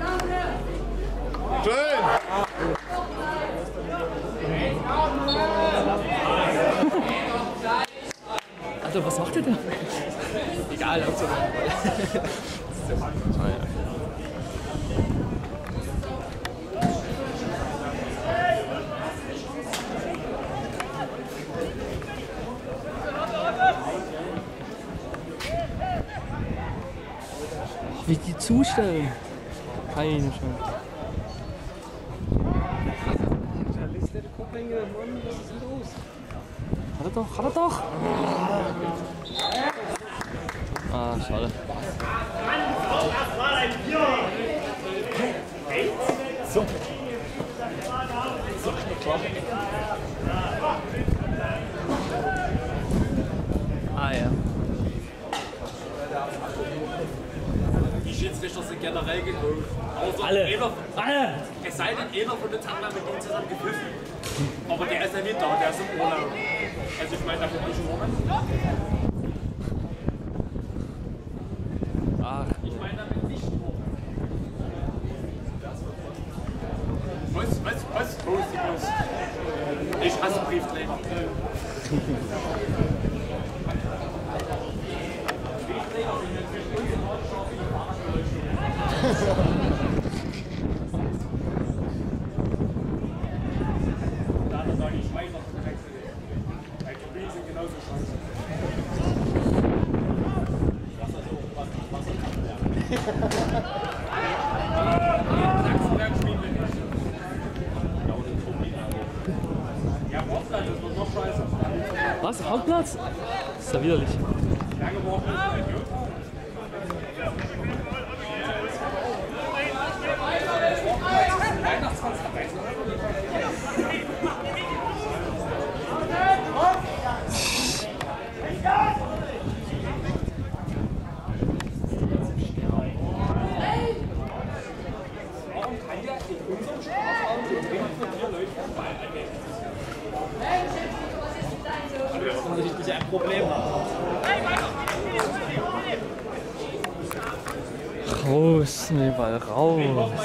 Schön! Alter, was macht der da? Egal, Hauptsache. Wie die zustellen. Keine Chance. Hat er doch, hat er doch! Ah, schade. So. Ah ja. Die Schiedsrichter sind generell gelogen. Außer Alle. Einer, Alle! es sei denn, einer von uns hat mal mit denen zusammen gepfiffen. Aber der ist ja nicht da, der ist im Urlaub. Also ich meine, da kommt nicht schon Moment. Ach, Ich meine damit nicht vor. Was, was, was? Wo ist die Post? Ich hasse Briefträger. Da sage ich Schweizer gewechselt. Weil Kabinen sind genauso scheiße. Sachsenberg spielt mit. Ja, Hauptplatz, das wird noch scheiße. was? Hauptplatz? Das ist ja widerlich. Lange Woche. Das ist ein Problem. Raus, nee, Ball raus.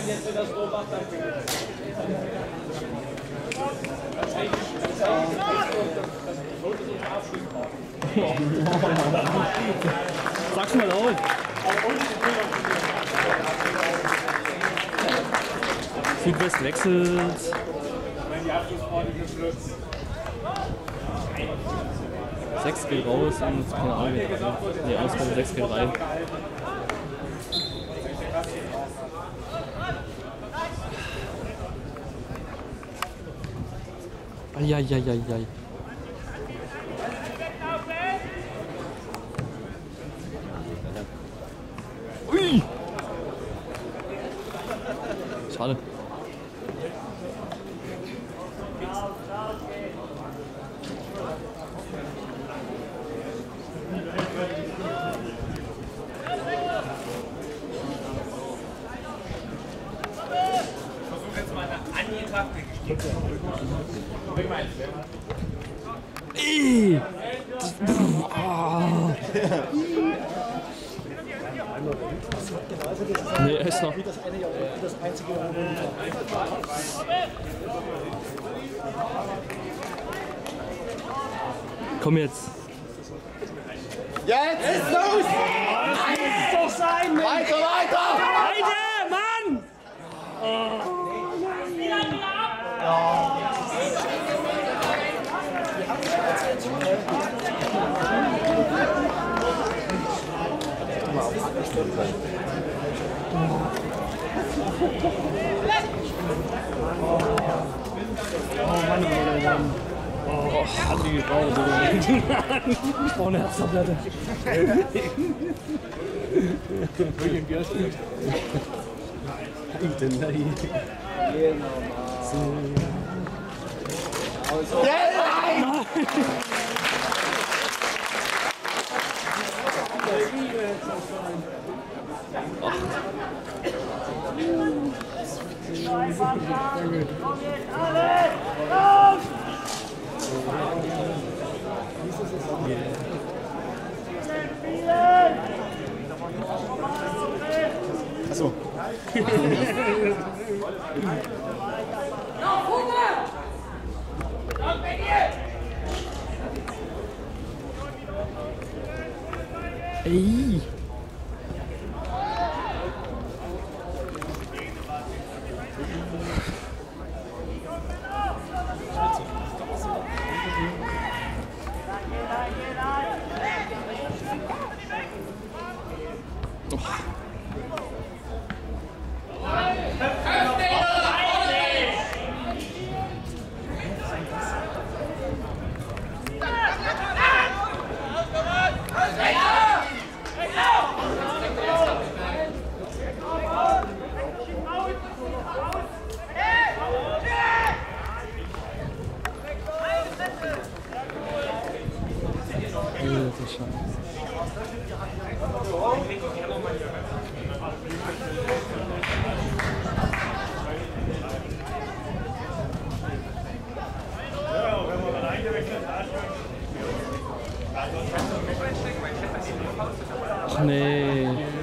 Sag's mal laut. Südwest wechselt. sechs geht raus und keine Ahnung. Ne, Ausgabe sechs geht rein. Eieieiei. Ui! Schade. Ey! Das, pff, ah. Nee, er ist noch. Wie das eine Jahr das einzige Jahr, wo Komm jetzt. Jetzt ist los! Nein! Doch sein! Weiter, weiter! Weiter, Mann! Oh Mann, oh Mann. Oh, hat die Frau so. Ich brauche eine Herztablette. Achso. Ey! Alter Scheiße. Ach nee.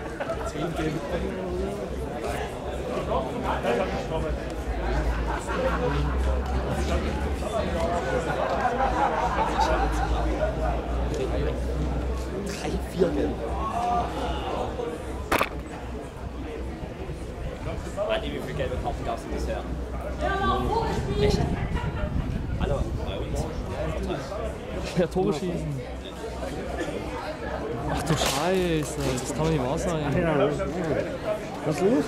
Drei, vier Gelb. Andi, wie viele gelbe Karten gab es denn bisher? Echt? Alle bei uns? Ja, Tore schießen. Ach du Scheiße, das kann doch nicht wahr sein. Ja, was ist los?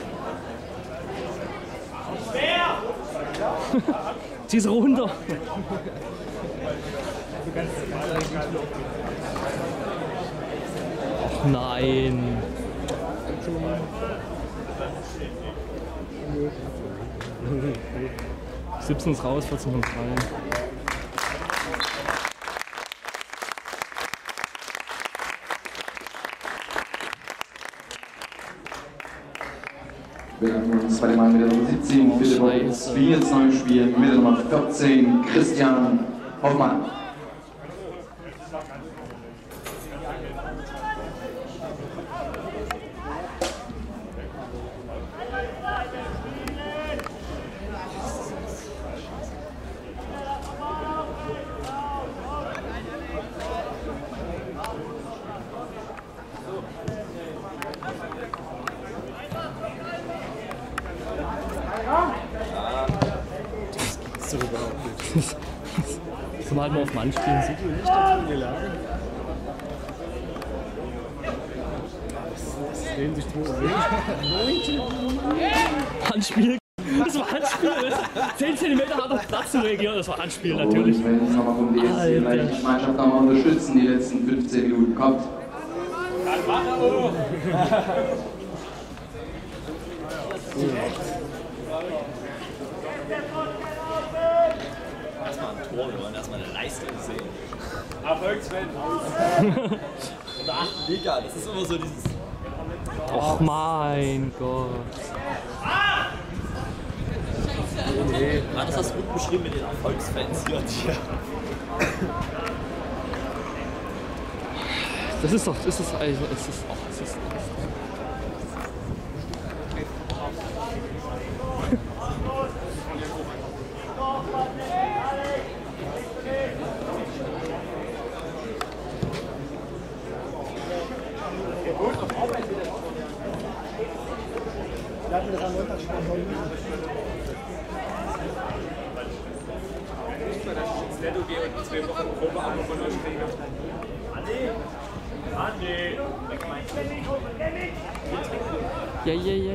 Zieh's runter. Ach nein. siebzehn ist raus, vierzehn kommt rein. Wir haben uns bei dem Mann mit der Nummer siebzehn, bitte bei uns wie jetzt neu spielen, mit der Nummer vierzehn, Christian Hoffmann. Das ist doch überhaupt nicht. Das mal mal auf Mann spielen. Sind die nicht dazu in der Lage? Das sehen sich zwei Handspiel. Das war Handspiel. zehn Zentimeter hat er Platz zu reagieren. Das war Handspiel, natürlich. Und wenn es nochmal um die jetzt die gleiche Mannschaft nochmal unterstützen, die letzten fünfzehn Minuten kommt. Erstmal ein Tor, wir wollen erstmal eine Leistung sehen. Erfolgsfan. Oder acht Liga, das ist immer so dieses. Och mein Gott. Nee. Mann, das hast du gut beschrieben mit den Erfolgsfans hier und hier. Das ist doch, das ist also, es ist, oh, es ist. Wir hatten das am Montag schon mal Netto gehe und zwei Wochen Probe aber von euch kriege. Andi! Andi! Ja, ja, ja.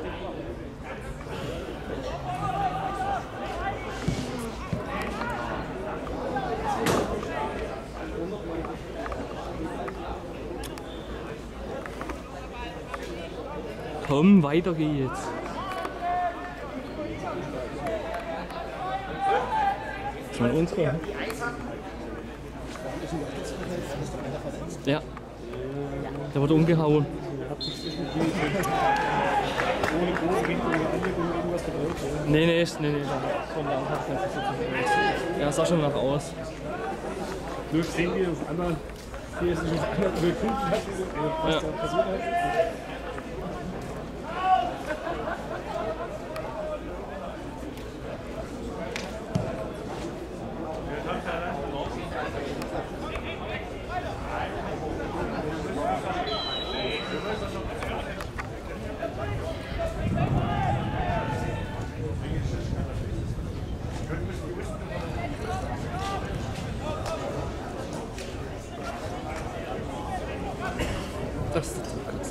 Komm, weiter geht's. Schon unsere. Ja. Der wurde umgehauen. Ohne große Richtung oder Anwendung irgendwas bedeutet. Nee, nee, nee, nee. Ja, sah schon nach aus. Nur sehen wir auf einmal, hier ist nicht auf einmal überprüft hat, was Ja. da passiert hat. Das ist so kurz.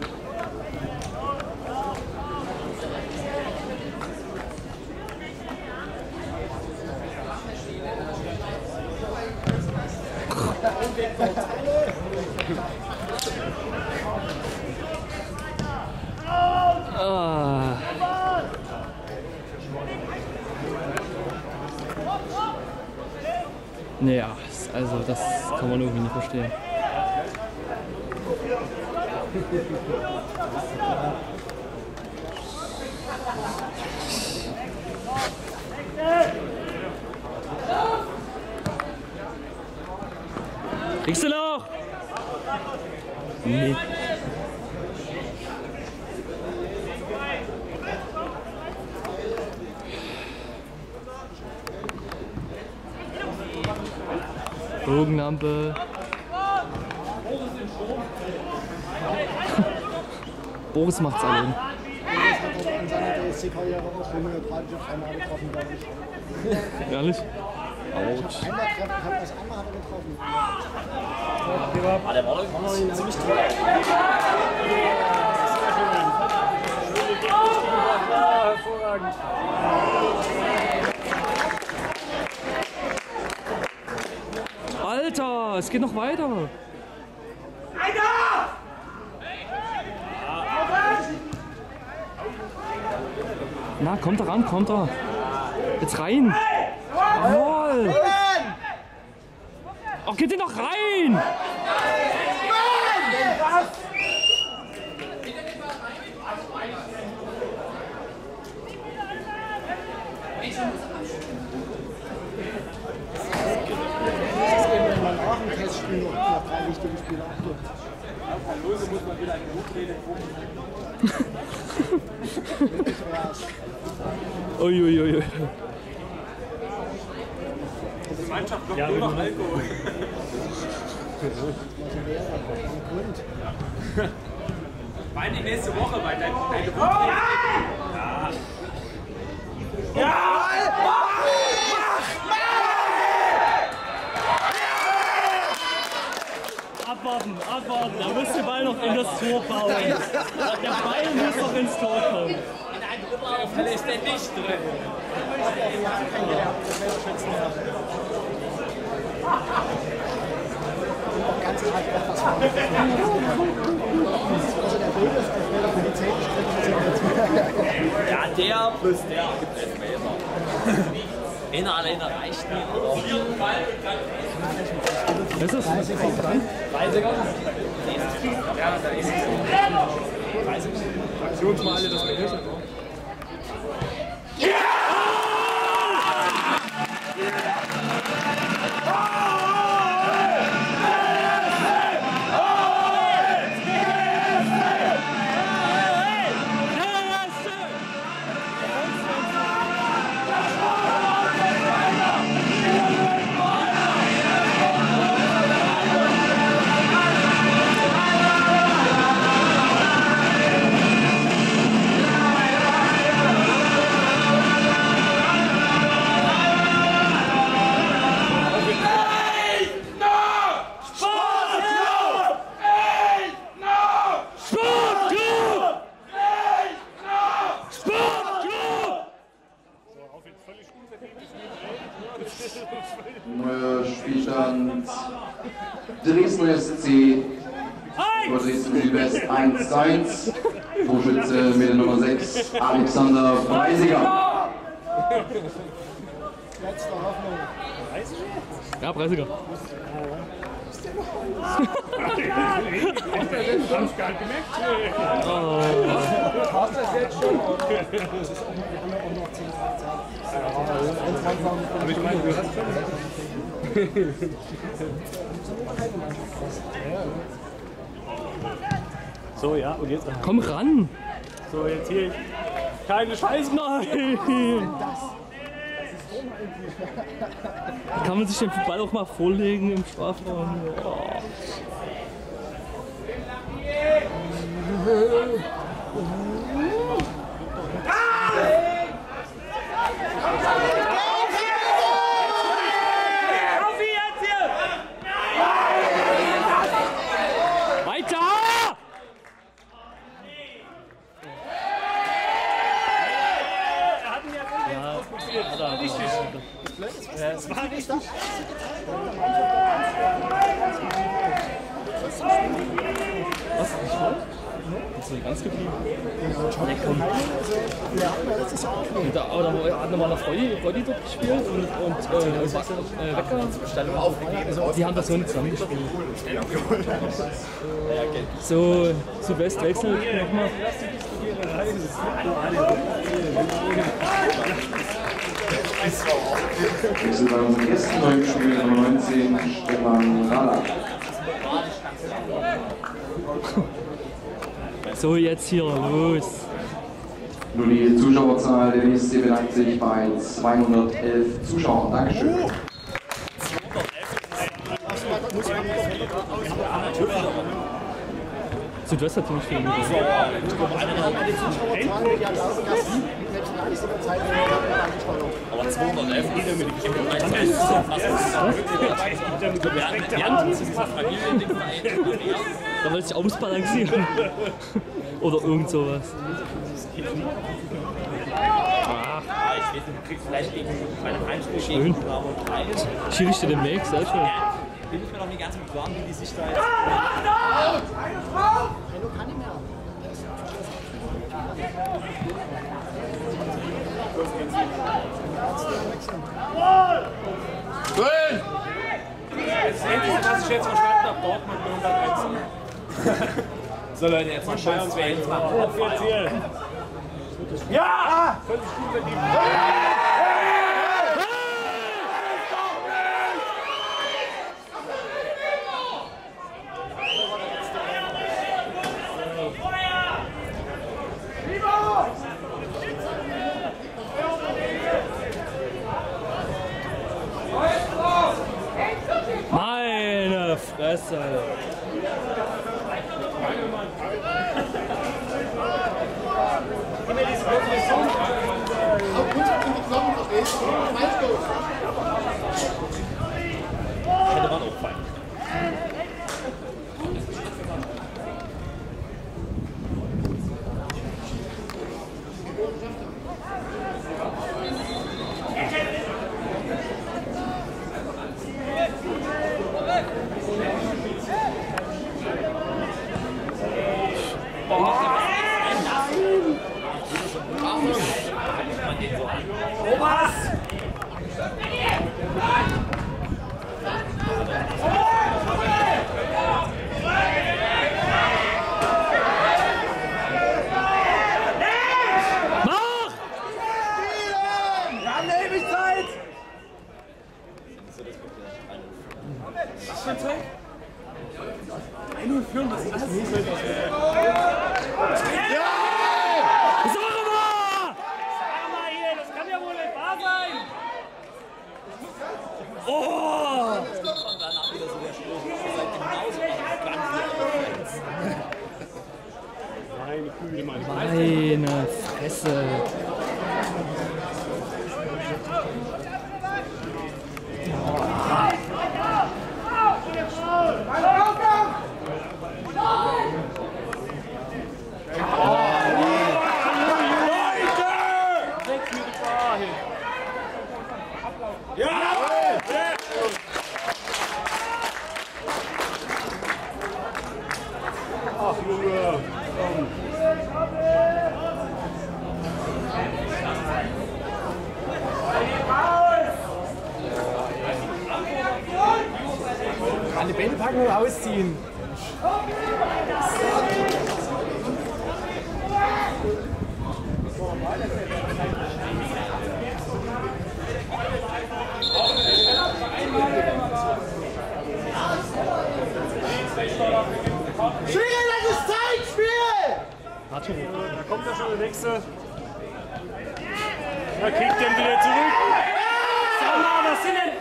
Ah. Naja, also das kann man irgendwie nicht verstehen. Kriegst du noch? Nee. Bogenlampe. Boris macht's allein. Boris hat aber in seiner D S C-Karriere auch homöopathisch einmal getroffen, glaube ich. Ehrlich? Ich habe einmal treffen, ich habe das einmal hat er getroffen. Ah, der war doch ziemlich toll. Hervorragend. Alter, es geht noch weiter. Na, kommt da ran, kommt da. Jetzt rein. Jawohl. Ach, geht ihr noch rein? Wenn man auch ein Testspiel noch drei wichtige Spiele abgibt. Lose muss man wieder eine Notrede Uiuiui. Die Mannschaft noch nur noch Alkohol. Meine die nächste Woche bei deinem deine Notrede. Ja! Ja! Abwarten, abwarten. Da muss der Ball noch in das Tor bauen. Der Ball muss noch ins Tor kommen. In einem Überaufhälle ist der nicht drin. Ganz Tag etwas von. Also der Bild ist als wäre für die zehn Striche. Ja, der plus der gibt Elfmeter. Einer alleine reicht nicht, oder? Ist das? Reisiger? Ja, da ist es. Fraktions mal alle das Gehirn. Neuer Spielstand Dresden S C über Dresden Südwest eins zu eins. Torschütze mit der Nummer sechs Alexander Preisiger. Letzte Hoffnung. Ja, Preisiger. Haben es gar nicht gemerkt. Hast du das jetzt schon? Wir haben ja auch noch zehn Tage Zeit. Aber ich meine, du hast schon. So, ja, und jetzt? Komm ran! So, jetzt hier. Keine Scheiße. Nein! Kann man sich den Ball auch mal vorlegen im Strafraum? Oh. Es war nicht das. Was? Nicht voll? Ist du ganz geblieben? Und da, aber da hat nochmal eine Freudi, Freudi dort gespielt und, und äh, äh, Wecker. Die haben das so nicht zusammengespielt. So, Südwestwechsel nochmal. Wir sind bei unserem ersten neuen Spieler Nummer neunzehn, Stefan Rada. So, jetzt hier, los. Nur die Zuschauerzahl der W S C bedankt sich bei zweihundertelf Zuschauern. Dankeschön. Südwest hat ziemlich viel Minuten. Aber zweihundertelf geht damit die Da will ich ausbalancieren. Oder irgend sowas. Ah, ich weiß nicht, du kriegst vielleicht gegen meinen Heimspiel gegen Bravo drei. Schiri steht im Max, sehr schön. Bin ich mir noch nicht ganz im Klaren, wie die sich da jetzt... Hallo, kann ich mehr. Das Einzige, was ich jetzt verstanden habe, Dortmund null eins. So Leute, jetzt mal scheiß zwei jetzt mal Ziel. Ja! vierzig Stunden die Meine Fresse. Hätte man auch fein. Meine Fresse. Alle Bälle packen und ausziehen. Schiri, das ist Zeitspiel! Da kommt ja schon der nächste. Er kriegt den wieder zurück. Sag mal, was sind denn?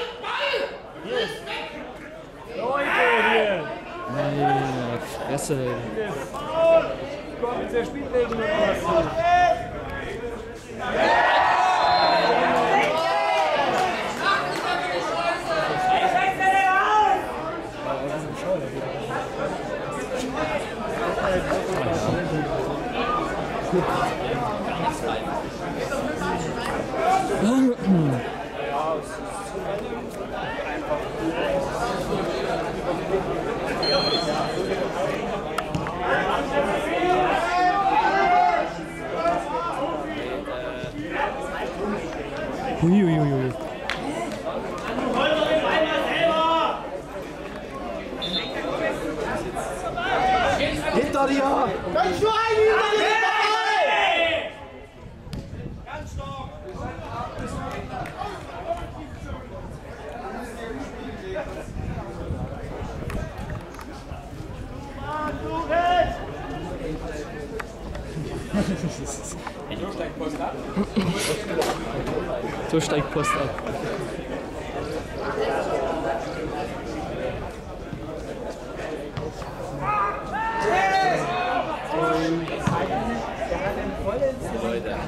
Hier. Leute, hier. Meine Fresse. Kommt jetzt der Spielwegen oder was? hinter dir! Ganz nur ein hinter dir! Ganz stark! So steigt Post ab. So steigt Post ab. Leute,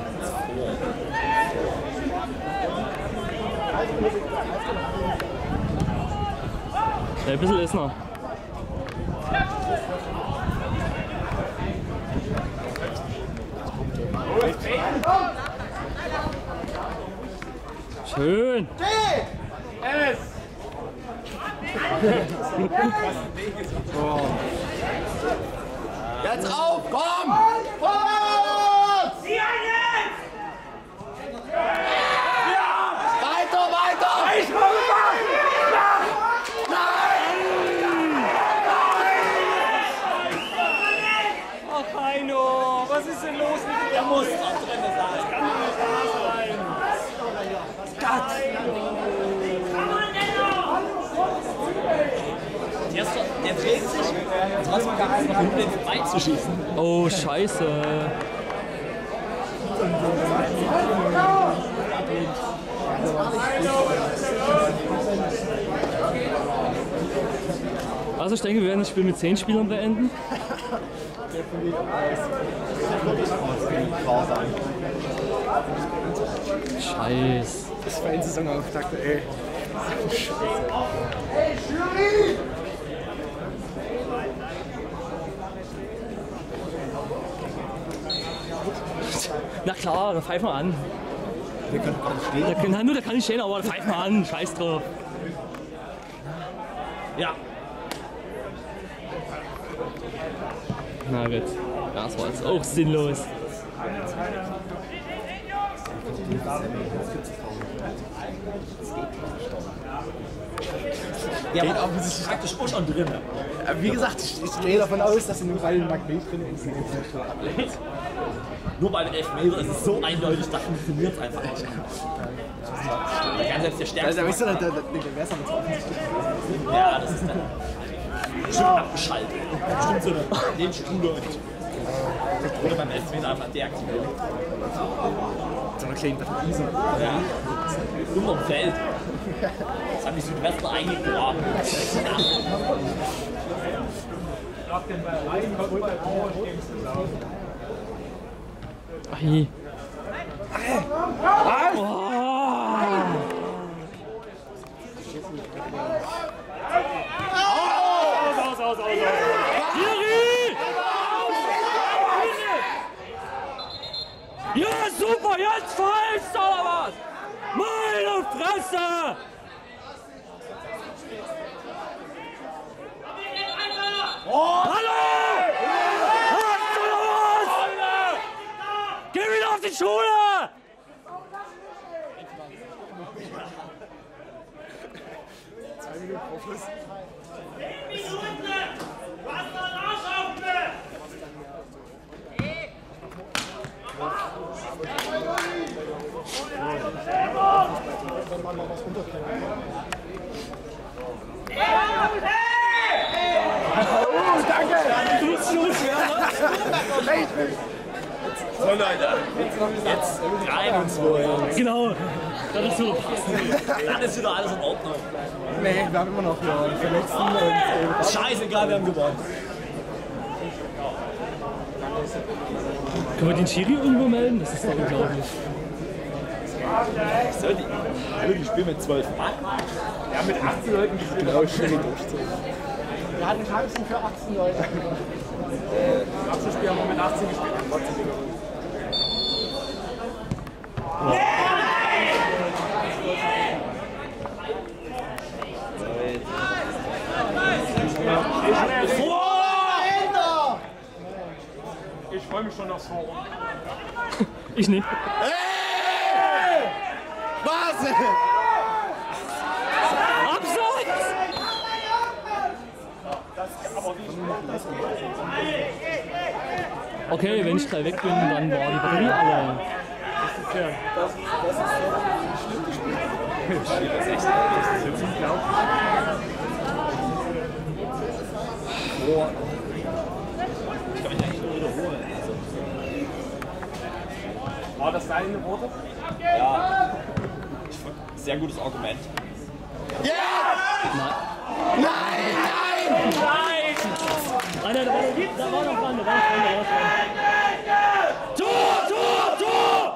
Ja, ein bisschen ist noch. Schön! S! Jetzt auf! Komm! Vorwärts! Zieh ein jetzt! Weiter, weiter! Ich komme mal! Ach, Heino, was ist denn los mit dir? Der muss doch drin sein. Das kann doch nicht wahr sein. Gott! der, ist doch, der dreht sich und trotzdem kann es noch hinten ins Bein zu schießen. Oh, scheiße. Also ich denke, wir werden das Spiel mit zehn Spielern beenden. Scheiße. Das war ein Saisonauftakt, ey. Hey, Jury! Na klar, dann pfeifen wir an. Wir können gar nicht stehen. Da kann, nur, da kann ich stehen, aber dann pfeifen wir an. Scheiß drauf. Ja. Na gut. Das war jetzt auch sinnlos. Der war offensichtlich praktisch auch schon drin. Wie gesagt, ich, ich gehe davon aus, dass in dem Fall ein Magnet drin ist. Nur bei den Elfmeter ist es so eindeutig, da funktioniert es einfach nicht. Da kann selbst der Stärkste. Also, weißt du, der, der, der wäre es aber zu offensichtlich. Ja, das ist dann bestimmt abgeschaltet. Bestimmt so eine den Stuhle und oder beim Elfmeter einfach deaktiviert. So eine kleine Batterie. So. Ja. Unterm Feld. Das haben die Südwestler eigentlich gebracht. Ei. Oh. Aus, aus, aus, aus, aus. Ja, super, jetzt falsch, oder was? Meine Fresse! Oh. Hallo! Was oder was? Geh wieder auf die Schule! Zwei Minuten vor Schluss. Oh, danke! Du bist schon schwer, ne? So Leute, jetzt drei und zwei. Genau, das ist so passend. Dann ist wieder alles in Ordnung. Nee, wir haben immer noch ja, die Verletzten und. Äh, Scheißegal, wir haben gewonnen. Können wir den Schiri irgendwo melden? Das ist doch unglaublich. So, die, also die spielen mit zwölf Mann. Ja, mit achtzehn Leuten gespielt. genau, schön durchziehen. Wir hatten Chancen für achtzehn Leute. Äh, Abschlussspiel haben wir mit achtzehn gespielt. trotzdem gewonnen. Ich freue mich schon aufs Forum. Ich nicht. Hey! Was? Abseits! Das, aber wie Okay, wenn ich gleich weg bin, dann war die Batterie alle. Das ist ja. Das, das ist so ein schlimmes Spiel. Das ist echt. Das ist jetzt unglaublich. Boah. Ich kann mich eigentlich nur wiederholen. Also. War das deine Worte? Ja. Ich fand, sehr gutes Argument. Yes! Nein! Nein! Nein! Nein! Nein, da war noch Dran, da war noch Dran, da war noch Dran. Tor! Tor! Tor!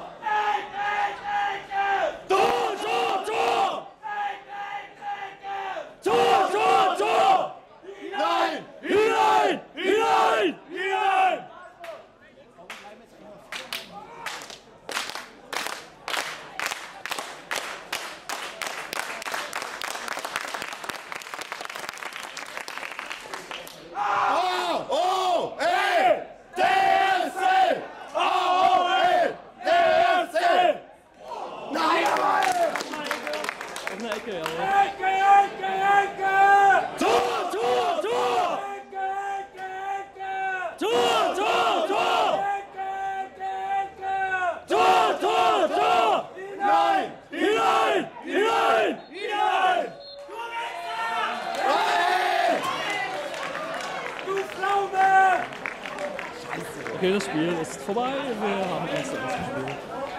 Tor! Tor! Tor! Tor! Tor! Tor! Nein! Hinein! Hinein! Hinein! Oh! Oh! Ey! D S C! Oh! Ey! D S C! Nein! Auf eine Ecke, jawohl. Ecke! Ecke! Ecke! Tor! Tor! Tor! Ecke! Ecke! Ecke! Tor! Tor! Tor! Ecke! Ecke! Tor! Tor! Tor! Nein! Hinein! Hinein! Hinein! Du Pflaume! Okay, das Spiel ist vorbei. Wir haben eins zu eins gespielt.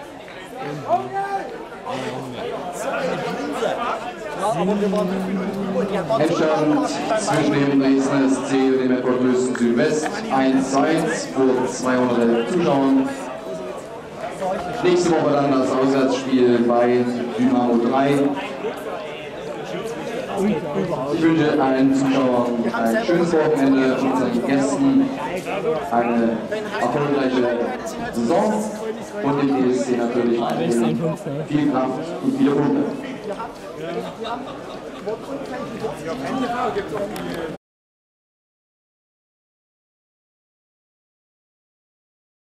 Endstand zwischen dem Dresdner S C und dem Edward Lösen Südwest eins zu eins vor zweihundert Zuschauern. Nächste Woche dann das Auswärtsspiel bei Dynamo drei. Ich wünsche allen Zuschauern ein schönes Wochenende und unseren Gästen eine erfolgreiche Saison und dem D S C natürlich viel Kraft und viele Punkte. Ja, auf N T V gibt es auch die